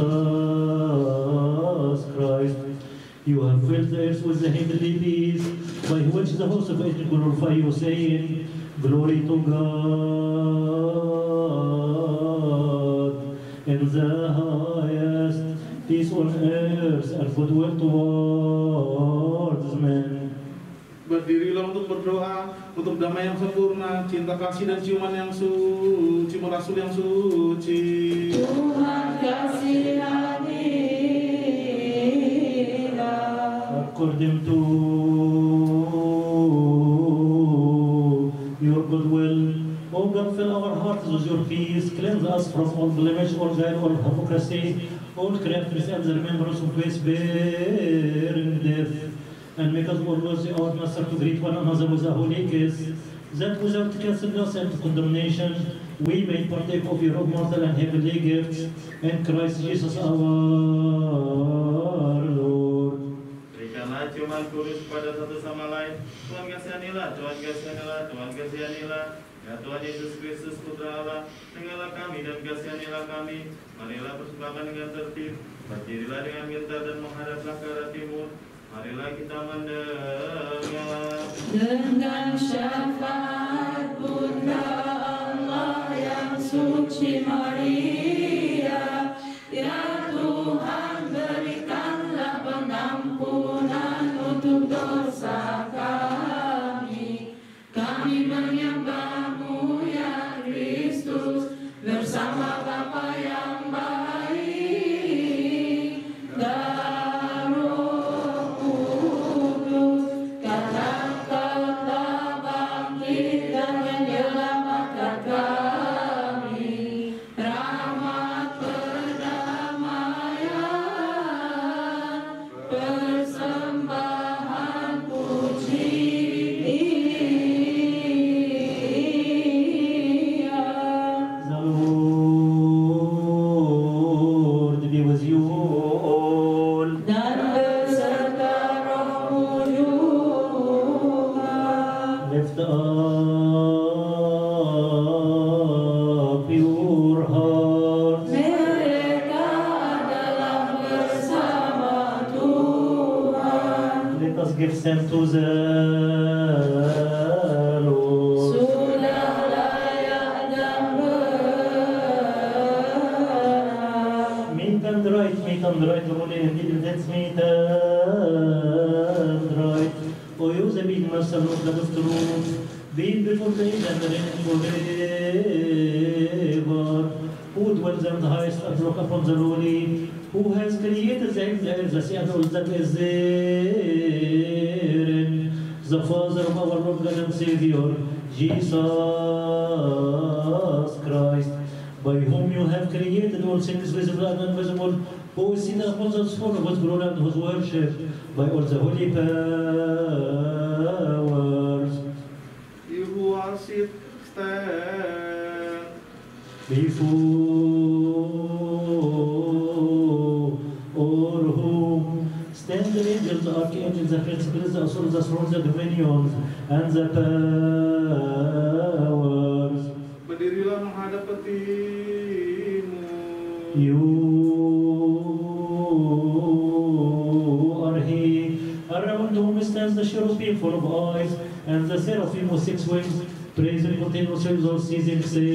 Christ. You have filled the earth with the heavenly peace, by which the host of angels glorify you, saying, Glory to God in the highest, peace on earth and goodwill towards men. Berdirilah untuk berdoa, untuk damai yang sempurna, cinta kasih dan ciuman yang suci, merasul yang suci. Tuhan kasihanilah. According to your goodwill, O God, fill our hearts with your peace, cleanse us from all blemish, all guile, all hypocrisy, all craftiness and the remembrance of grace bearing death, and make us always our master to greet one another with a holy kiss, that without casting us into condemnation, we may partake of your immortal and heavenly gifts, in Christ Jesus our Lord. Berikanlah ciuman kudus kepada satu sama lain. Tuhan kasihanilah, Tuhan kasihanilah, Tuhan kasihanilah. Ya Tuhan Yesus Kristus Putra Allah, dengarlah kami dan kasihanilah kami. Marilah persembahkan dengan tertib, berdirilah dengan gentar dan menghadaplah ke arah timur. Marilah kita mendengar. Dengan syafaat Bunda Allah yang suci Maria, ya Tuhan berikanlah pengampunan untuk dosa kami. Kami menyembahmu ya Kristus bersama Bapa yang baik dan Roh Kudus, karena Engkau telah bangkit dan menyelamatkan kami. Rahmat perdamaian, persembahan puji. The Lord be with you all. Dan beserta rohmu juga. Lift up your hearts. Mereka adalah bersama Tuhan. Let us give thanks to the Lord. Sudah layak dan benar. Meet and right, holy indeed, let's meet and right. O you, the being master of the truth, being before the age and reigning forever, who dwells in the highest and look upon the lowly, who has created the earth, the sea, and all that is therein, the Father of our Lord God and Savior, Jesus Christ, by whom you have created all things visible and invisible, who is seated upon the throne of His glory and His worship, by all the holy powers. You who are seated, stand. Before whom stand the angels, the archangels, the principalities, the authorities, the thrones, the dominions, and the powers. Berdirilah menghadap ke timur. You are He, around whom stands the cherubim full of eyes, and the seraphim with 6 wings, praising continuously without ceasing,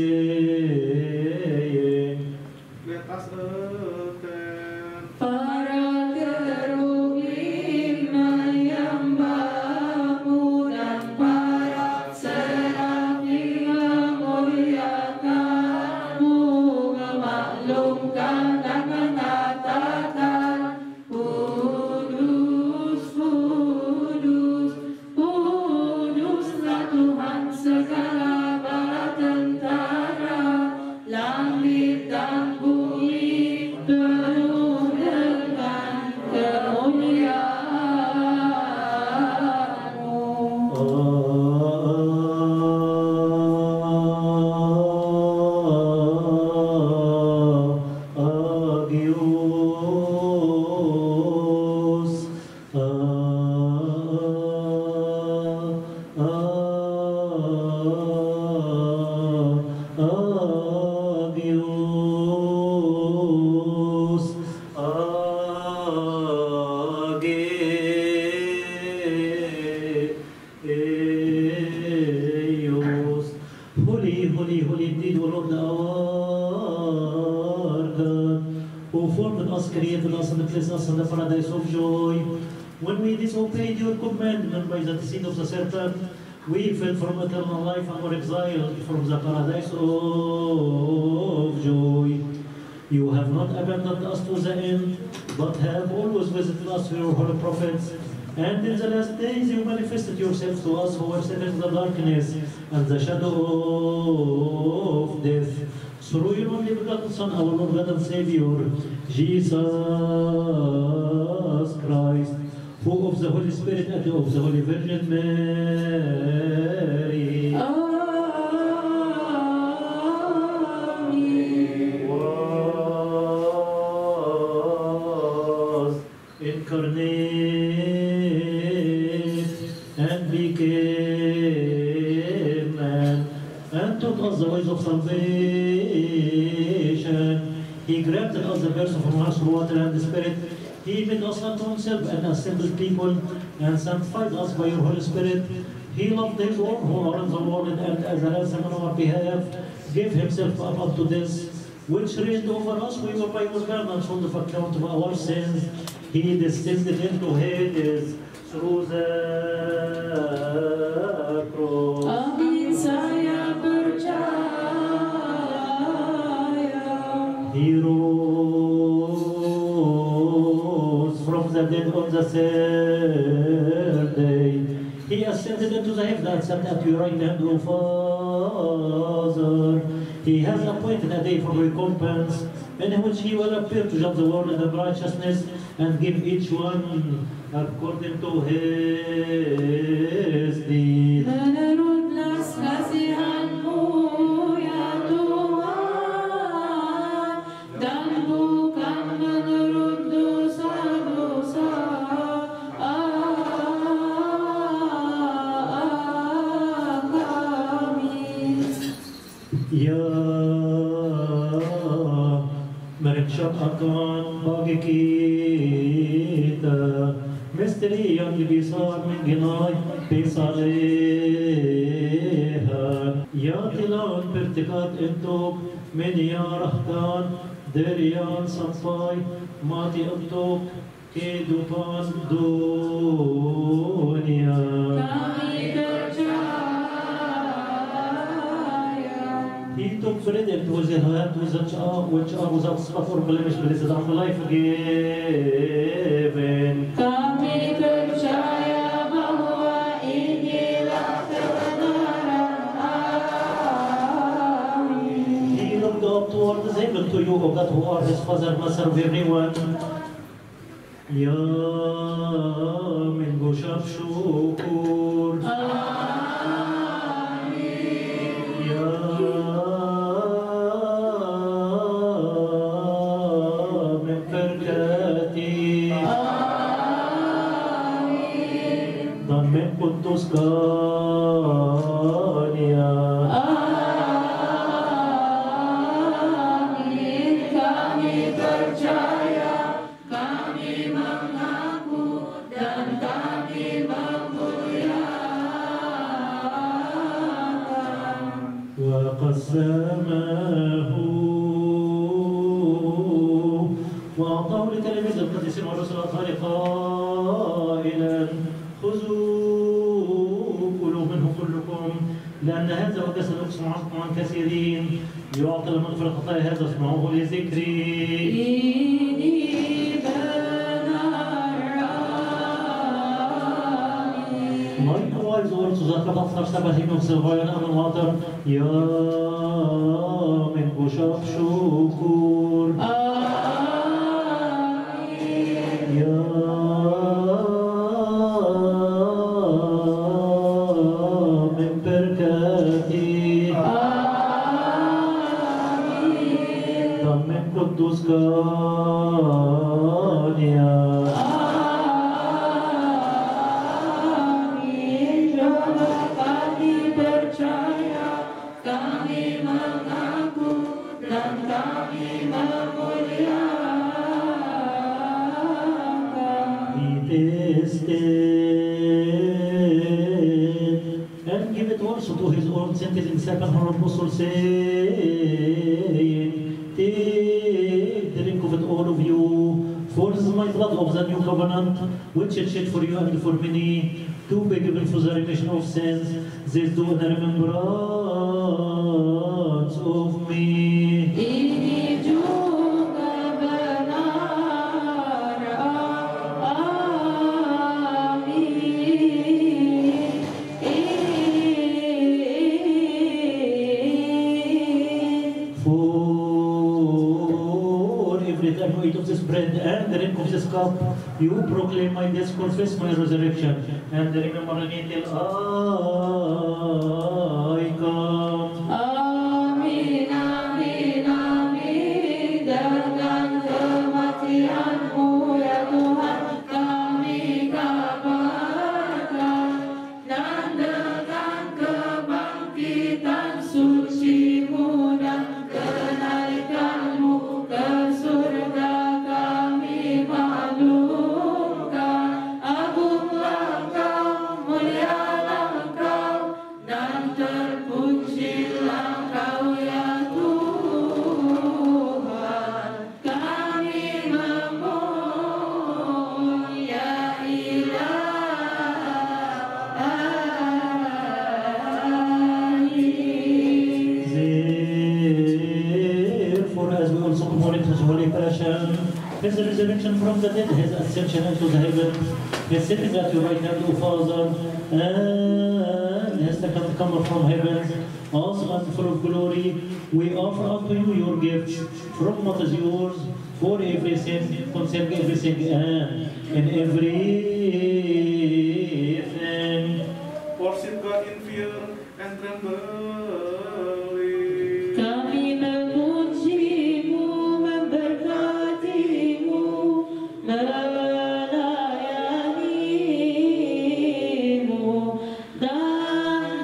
saying, Let us attend. Para kerubim menyembahmu dan para serafim memuliakanmu, memaklumkan dan mengatakan, Kudus, Kudus, Kuduslah Tuhan segala bala tentara. formed us, created us, and placed us in the paradise of joy. When we disobeyed your commandment by the deceit of the serpent, we fell from eternal life and were exiled from the paradise of joy. You have not abandoned us to the end, but have always visited us through your holy prophets. And in the last days you manifested yourself to us who were set in the darkness and the shadow of death. Through your only begotten Son, our Lord God and Savior, Jesus Christ, who of the Holy Spirit and of the Holy Virgin Mary, was incarnate and became man and taught us the ways of salvation. He granted us the birth from us through water and the Spirit. He made us unto himself an assembled people and sanctified us by your Holy Spirit. He loved his own who are in the world, and as a ransom on our behalf, gave himself up unto this, which reigned over us. We were by your garments on the account of our sins. He descended into Hades through the cross. Amin, saya percaya. He rose from the dead on the third day. He ascended into the heavens and sat at your right hand, O Father. He has appointed a day for recompense, in which he will appear to judge the world in righteousness and give each one according to his deed. Menurutlah kasihan-Mu, ya Tuhan, dan bukan menurut dosa-dosa kami. Ya merencanakan bagi kita misteri yang lebih besar mengenai kesalehan. Ya telah bertekad untuk menyerahkan dirinya sampai mati untuk kehidupan dunia. Kami percaya. He took bread and was in hand with a jar, which was without spot or blemish, blessed and life given. Kami percaya bahwa inilah kebenaran. Amin. He looked up toward the heaven to you, O God, who are his Father, Master of everyone. Ya min gushab syukur. Ya min berkati. Dan min putuskannya. Amin. Kami percaya, kami mengaku, dan kami memuliakan. وقسمه وأعطاه لتلاميذ القديسين والرسل الأطهار قائلا خذوا كلوا منه كلكم لأن هذا هو جسد أقسم عنكم عن كثيرين يعطي المغفرة الخطايا هذا اسمعوه لذكري. Ini benar. Amin. Likewise also the cup after him of silver and water يا من بشر شكور. يا من بركتي. من قدوس كانيا. Kami percaya, kami mengaku, dan kami memuliakan. He tasted and give it also to his own sentence in second Apostle saying, take, drink of it all of you. For this is my blood of the new covenant, which is shed for you and for many, to be given for the remission of sins. This do in remembrance of me. Ini juga benar, amin. For every time you eat of this bread and drink of this cup, you proclaim my death, confess my resurrection, and remember me till I come. Amin, amin, amin. Dengan kematian-Mu ya Tuhan kami kabarkan, dan dengan kebangkitan suci-Mu dan kenaikan-Mu ke surga kami maklumkan. Agunglah Engkau, mulialah Engkau, dan terpujilah Engkau ya Tuhan. Kami Therefore, as we also commemorate His holy passion, His resurrection from the dead, His ascension into the heaven, His sitting at your right hand, O Father, and His second coming from heaven, awesome and full of glory, we offer unto you your gift from what is yours, for everything, concerning everything, and in everything. Worship God in fear and trembling. Kami memuji-Mu, memberkati-Mu, melayani-Mu, dan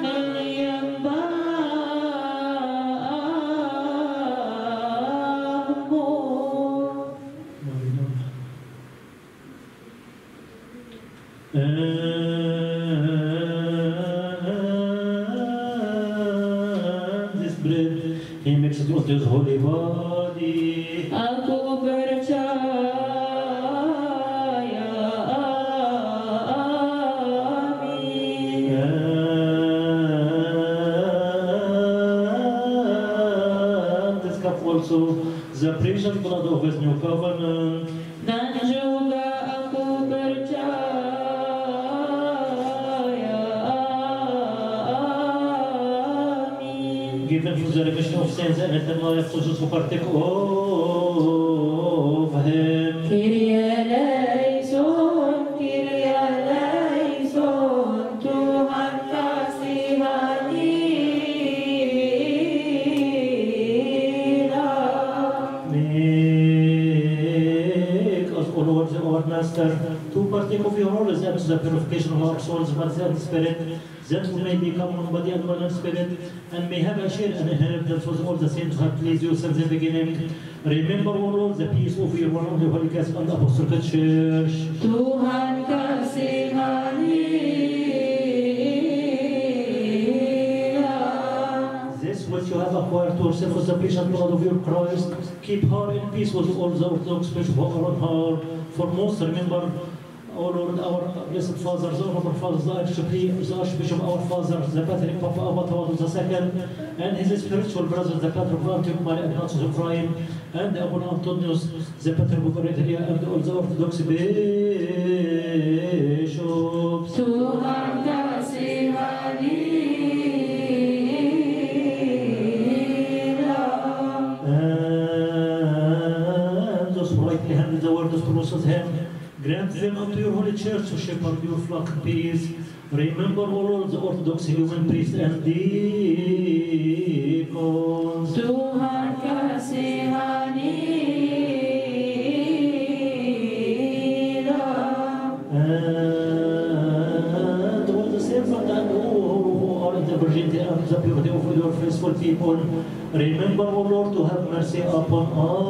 menyembah-Mu. And this bread, He makes it with His holy body. Aku percaya, amin. And this cup also, the precious blood of His new covenant. Dan juga aku percaya, amin. Given for the remission of sins and eternal life to those who partake of Him. Kyrie eleison, Kyrie eleison, Tuhan kasihanilah. Make us, O Lord, our Master, to partake of your orders and the purification of our souls, body and spirit, that we may become one body and one spirit, and may have a share and inheritance with all the saints who have pleased you since the beginning. Remember, O Lord, the peace of your one only Holy Catholic and Apostolic Church. Tuhan kasihanilah. This which you have acquired to yourself with the precious blood of your Christ, keep her in peace with all the Orthodox bishops who are on her. For most, remember, O Lord, our blessed fathers, the honorable fathers, the Archbishop, our father, the Patriarch Papa Abba Tawadros II, and his spiritual brothers, the Patriarch of Antioch, Maria Ignatius of Rome, and the Abuna Antonius, the Patriarch of Eritrea, and all the Orthodox bishops. Tuhan kasihanilah. And those who rightly handle the word of truth with him, grant them unto your holy church to shepherd your flock in peace. Remember, O Lord, the Orthodox human priests and deacons. Tuhan kasihanilah. And all the servants and all who are in the virginity and the purity of your faithful people. Remember, O Lord, to have mercy upon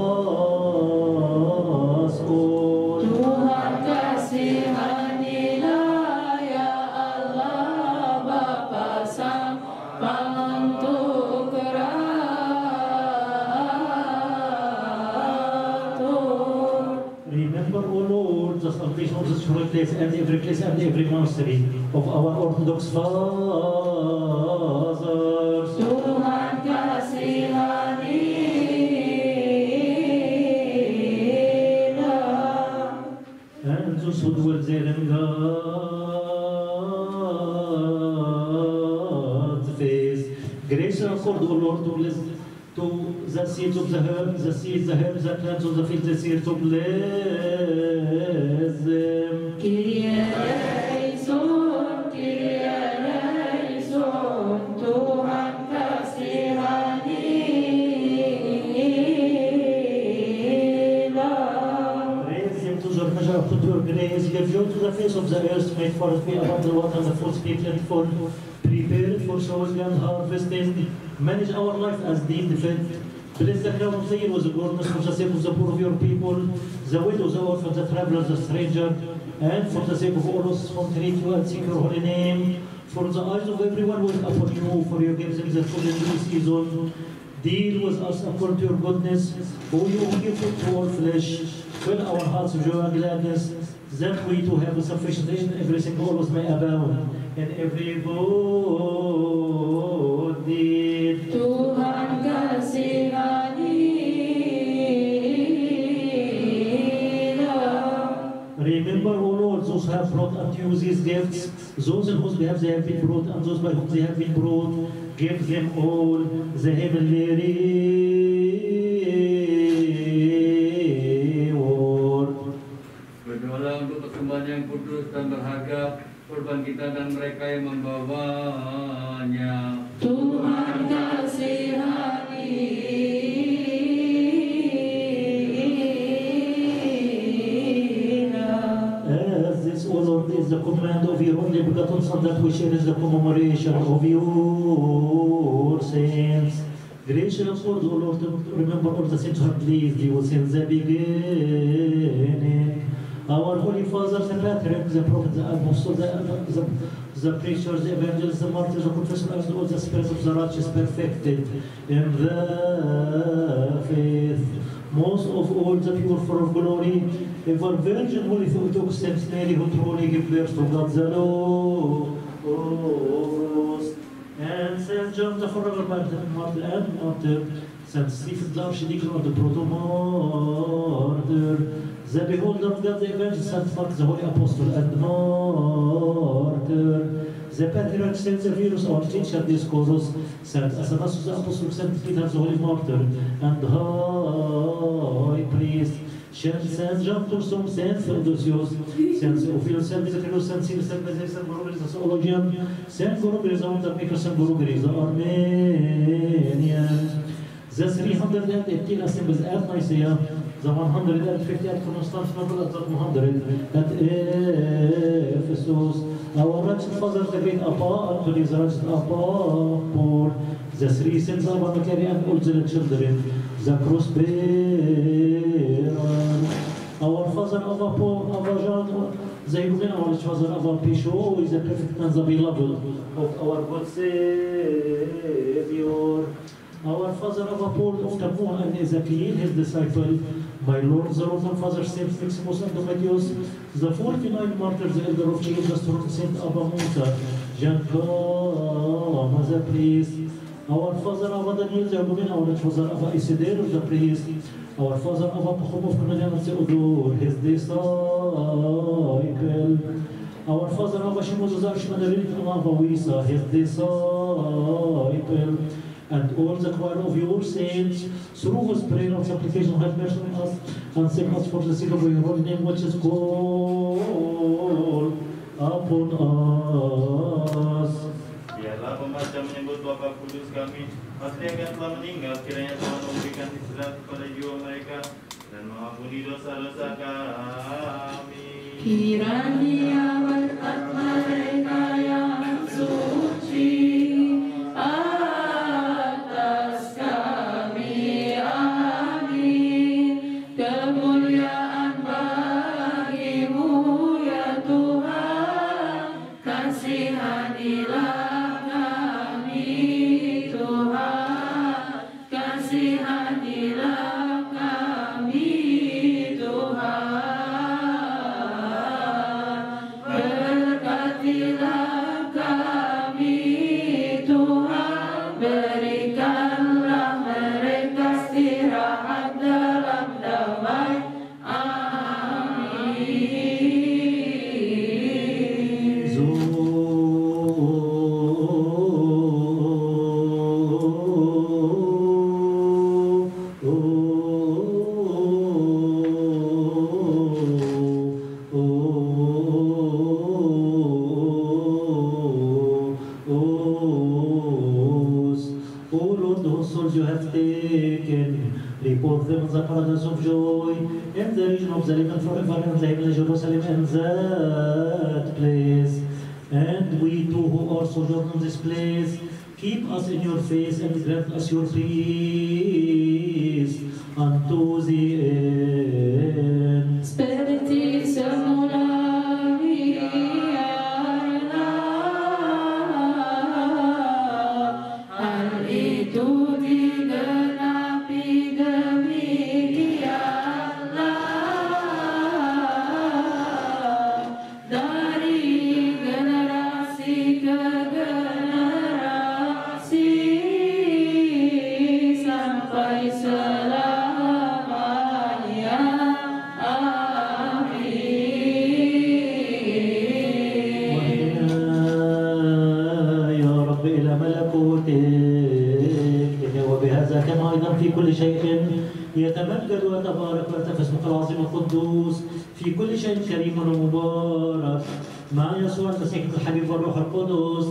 us all. Tuhan kasihanilah ya Allah Bapa Sang Penentu Keraton. salvation of this holy place and every monastery of our Orthodox fathers. Tuhan kasihanilah. And those who dwell there in God's face. Grace accord, O Lord, to bless to the seeds of the herbs, the plants of the field, the seeds to bless them. Kyrie eleison, Tuhan kasihanilah. Raise him to the measure of your grace, give you to the face of the earth, make for us be above the water, the fruits be plentiful, prepare for sowing and harvesting, manage our life as deemed fit. Bless the crown of the year with the goodness for the sake of the poor of your people, the widows, the orphans, the travelers, the stranger, and for the sake of all those who treat you and seek your holy name, for the eyes of everyone will upon you, for your gifts in the full and new season. Deal with us according to your goodness, O you who give food to all flesh. Fill our hearts with joy and gladness, that we too have sufficient in everything always may abound in every good deed. Tuhan kasihanilah. Remember, O Lord, those who have brought unto you these gifts, those in whose behalf they have been brought, and those by whom they have been brought. Give them all the heavenly reward. Berdoalah untuk persembahan yang kudus dan berharga, korban kita dan mereka yang membawanya. Tuhan kasihanilah. As this, O Lord, is the command of your only begotten Son, that we share in the commemoration of your saints. Gracious Lord, O Lord, remember all the saints who have pleased you since the beginning. Our holy fathers, the patriarchs, the prophets, the apostles, the preachers, the evangelists, the martyrs, the confessors, and all the spirits of the righteous perfected in the faith. Most of all, the pure full of glory, ever Virgin, Holy Theotokos, Saint Mary, who truly gave birth to God the Lord, and Saint John, the forever martyr and martyr, Saint Stephen, the archdeacon of the proto-martyr, the beholder of God, the evangelist, Saint Mark, the holy apostle and martyr, the patriarch, Saint Severus, our teacher, Discourus, Saint Athanasius, the apostle, Saint Peter, the holy martyr and high priest, Saint John Chrysostom, Saint Theodosius, Saint Theophilus, Saint Zacharias, Saint Cyril, Saint Basil, Saint Gorogris, the theologian, Saint Gorogris, the wonder-maker, Saint Gorogris, the Armenian, the 318 assemblies at Nicaea, the 150 at Constantinople, the 100 at Ephesus. Our righteous fathers, the great Appa, Anthony, the righteous Appa, Paul, the three saints, Abba, Macari, and all the children, the cross-bearer. Our father, Abba Paul, Abba John, the human, our father, Abba Pisho, is the perfect and the beloved of our God Savior. Our father, Abba Paul, of Tammuz, and Ezekiel, his disciple, my Lord, the Roman Father, Saint Maximus and Domitius, the 49 martyrs, the elder of Jacob, the strong Saint Abba Musa, Jean Paul, the priest, our father, Abba Daniel, the woman, our father, Abba Isidore, the priest, our father, Abba Pachom of Canadian Theodore, his disciple, our father, Abba Shimon, the Archimandrite, Abba Wisa, his disciple, and all the choir of your saints, through his prayer and supplication, have mercy on us, and save us for the sake of your holy name, which is called upon us. Biarlah pembaca menyebut Bapa Kudus kami, artinya yang telah meninggal, kiranya Tuhan memberikan istirahat kepada jiwa mereka dan mengampuni dosa-dosa kami. Kiranya berkat mereka yang suci atas kami, amin. Kemuliaan bagimu ya Tuhan, kasihanilah kami Tuhan, kasihanilah kami Tuhan. both them in the paradise of joy, in the region of the living forever, in the heavenly Jerusalem, in that place. And we too who are sojourn in this place, keep us in your face and grant us your peace unto the end. Spiritus hal itu digenapi demikianlah dari generasi ke generasi sampai selamanya. Amin. يا رب إلى ملكوتك وبهذا كما أيضا في كل شيء يتمجد ويتبارك ويرتفع اسمك العظيم القدوس في كل شيء كريم ومبارك مع يسوع المسيح الحبيب والروح القدس.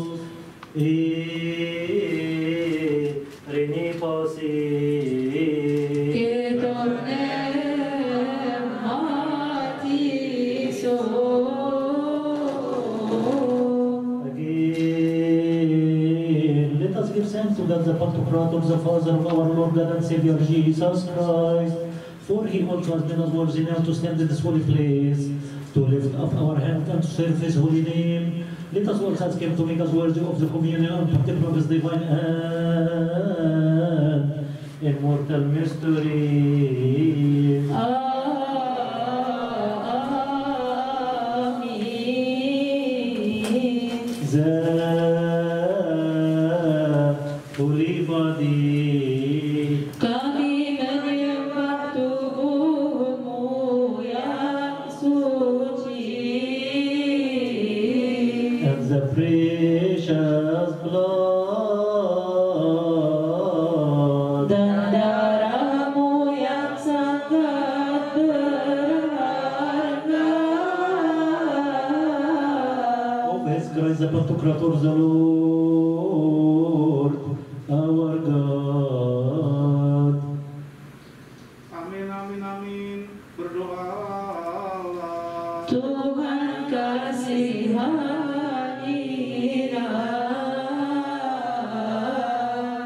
ريني باسي Que tornem matiso. Again, let us give thanks to God the Pantocrator, the Father of our Lord God and Savior Jesus Christ, for He also has been us worthy now to stand in this holy place, to lift up our hands and to serve His holy name. Let us also ask Him to make us worthy of the communion and partaker of His divine and immortal mystery. The holy body Kami menyembah tubuhmu yang suci and the precious blood dan darahmu yang sangat berharga. of His Christ the Pantocrator, the Lord, our God. Amin, amin, amin. Berdoalah. Tuhan kasihanilah.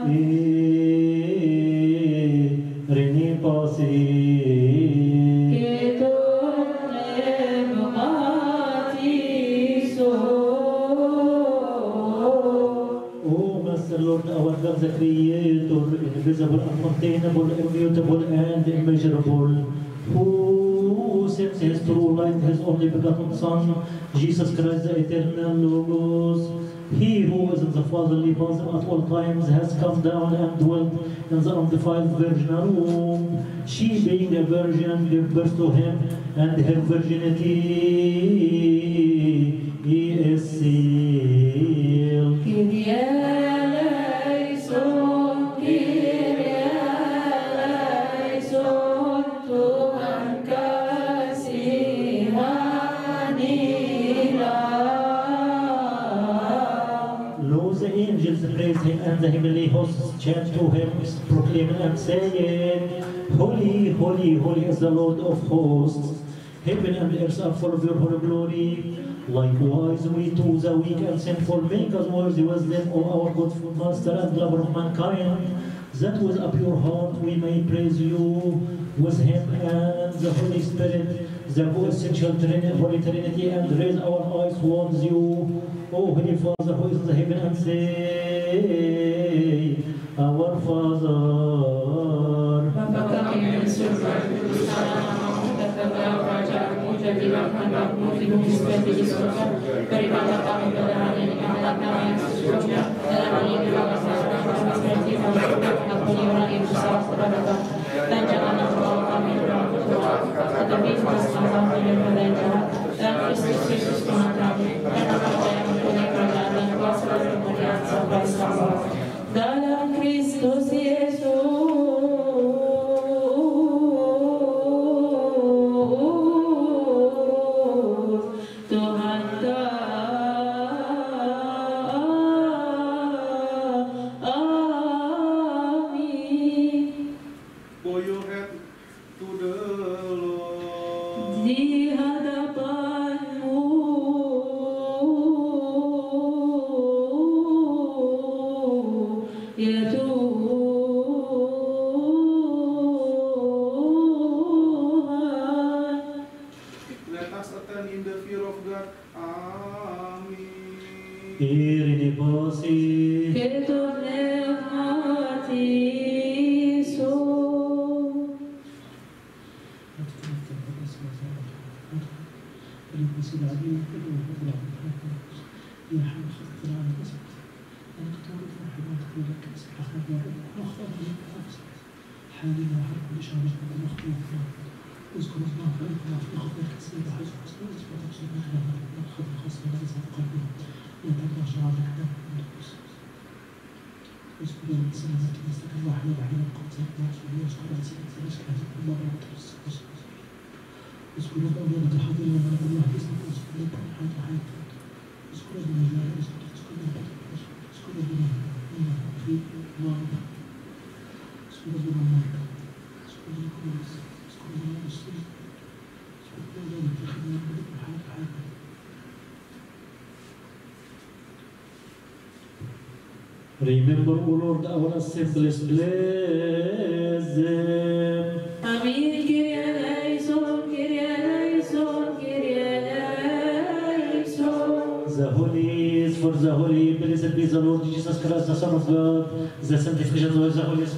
Rini pasi Que tornem matiso. Oh, Master Lord, our God, the Creator, invisible, uncontainable, immutable, and immeasurable, who sends His true light, His only begotten Son, Jesus Christ, the eternal Logos. He who is in the fatherly bosom at all times has come down and dwelt in the undefiled virginal womb. She, being a virgin, gave birth to Him, and her virginity is sealed. Kyrie eleison, Kyrie eleison, Tuhan kasihanilah. Lo, the angels praise Him, and the heavenly hosts chant to Him, proclaiming and saying, Holy, holy, holy is the Lord of hosts. Heaven and earth are full of your holy glory. Likewise, we too, the weak and sinful, make us worthy with them, O our good Master and lover of mankind, that with a pure heart we may praise you with Him and the Holy Spirit, the co-essential Holy Trinity, and raise our eyes towards you, O Holy Father, who is in the heaven, and say, Our Father. Bapa kami yang di surga, kuduskanlah namamu, datanglah kerajaanmu, jadilah kehendakmu di bumi seperti di surga. Berikanlah kami pada hari ini kehendak kami yang sesungguhnya, dan ampunilah kesalahan kami seperti kami mengampuni orang yang bersalah kepada kami. Dan janganlah membawa kami ke dalam percobaan, tetapi bebaskanlah kami daripada yang jahat. Dan Kristus Yesus Tuhan kami, dan Bapa yang mempunyai kerajaan dan kuasa dan kemuliaan sampai selamanya. Dalam Kristus Yesus. Bow your head, to the Lord. Di hadapanmu ya Tuhan. Let us attend in the fear of God. Amin. Irini posi. Que tornem a ti so. Remember, O Lord, our assemblies, bless them. Amin. Kyrie eleison, Kyrie eleison, Kyrie eleison. The Holy is for the Holy, blessed be the Lord Jesus Christ, the Son of God, the sanctification of the Holy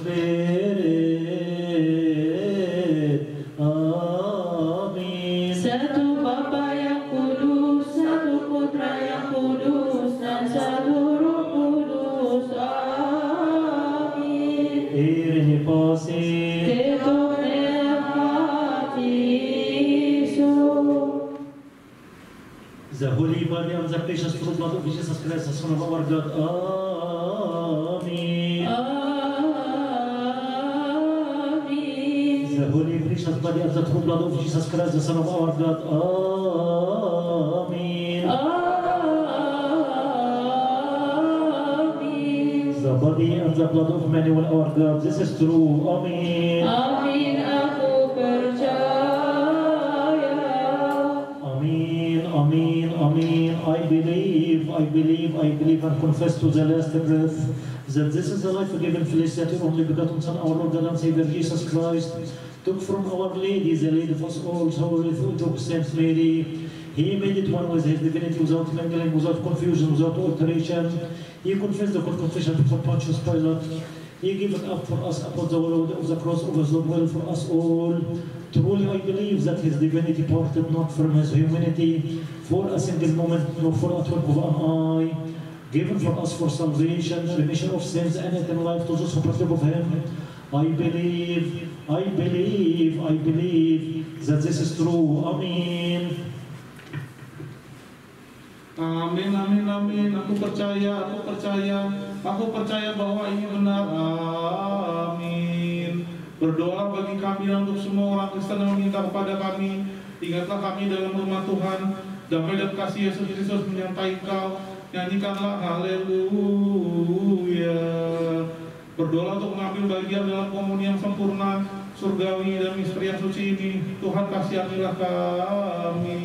Spirit. Amin. Satu Bapa yang kudus, satu Putra yang kudus, dan satu Roh Kudus. Amin. Irini posi. Que tornem a ti so. The Holy Body and the precious true blood of Jesus Christ, the Son of our God. Amen. Amin. The Holy precious body and the true blood of Jesus Christ, the Son of our God. Amen. Amin. The body and the blood of Emmanuel our God. This is true. Amen. Amin, aku percaya. Amen. Amen. Amen. I believe and confess to the last breath that this is the life given flesh that your only begotten Son, our Lord and Savior Jesus Christ, took from Our Lady, the Lady of us all, who took Saint Mary. He made it one with his divinity without mingling, without confusion, without alteration. He confessed the confession before Pontius Pilate. He gave it up for us upon the load of the cross of his will for us all. Truly I believe that his divinity parted not from his humanity for a single moment, nor for a twinkle of an eye. Given for us for salvation, remission of sins, and eternal life to those who partake of him. I believe that this is true. Amen. Amin, amin, amin. Aku percaya bahwa ini benar. Amin. Berdoa bagi kami dan untuk semua orang Kristen yang meminta kepada kami. Ingatlah kami dalam rumah Tuhan. Damai dan kasih Yesus Kristus menyertai Engkau. Nyanyikanlah haleluya. Berdoa untuk mengambil bagian dalam komuni yang sempurna, surgawi dan misteri yang suci ini. Tuhan kasihanilah kami.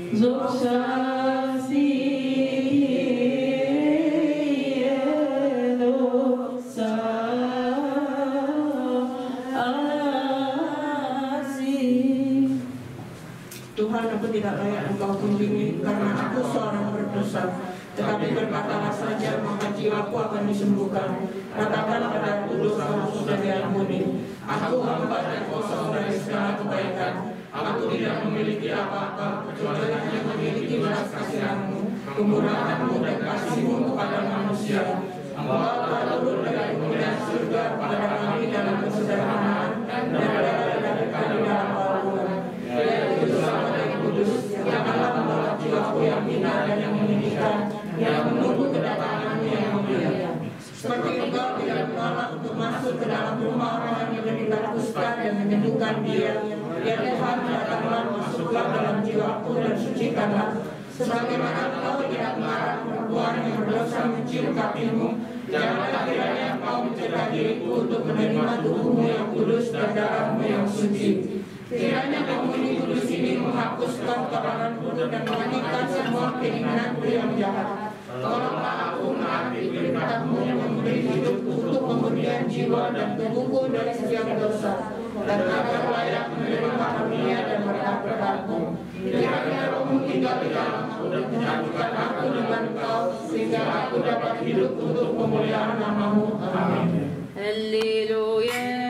Tuhan, aku tidak layak Engkau kunjungi karena aku seorang berdosa. Tetapi berkatalah saja, maka jiwaku akan disembuhkan. Katakanlah padaku, dosamu sudah diampuni. Aku hamba dan kosong dari segala kebaikan. Aku tidak memiliki apa-apa kecuali hanya memiliki belas kasihan-Mu, kemurahan-Mu dan kasih-Mu kepada manusia. Engkau turun dari kemuliaan surga kepada kami dalam kesederhanaan dan dari kami dalam keagungan. Ya Kudus yang kudus, janganlah menolak jiwaku yang hina dan yang menyedihkan, yang menunggu kedatangan-Mu yang mulia. Seperti Engkau tidak menolak untuk masuk ke dalam rumah orang yang menderita kusta dan menyembuhkan dia. Ya Tuhan, datanglah, masuklah dalam jiwaku dan sucikanlah. Sebagaimana Engkau tidak melarang perempuan yang berdosa mencium kaki-Mu, janganlah kiranya Engkau mencegah diriku untuk menerima tubuh-Mu yang kudus dan darah-Mu yang suci. penghuni kudus ini menghapuskan karanganku dan menghentikan semua keinginanku yang jahat. Tolonglah aku menaati perintahmu yang memberi hidup untuk kemudian jiwa dan tubuhku dari setiap dosa, dan agar layak menerima karunia dan berkat-berkat-Mu. Kiranya Roh-Mu tinggal di dalamku dan menyatukan aku dengan Engkau, sehingga aku dapat hidup untuk pemuliaan nama-Mu. Amin. Haleluya.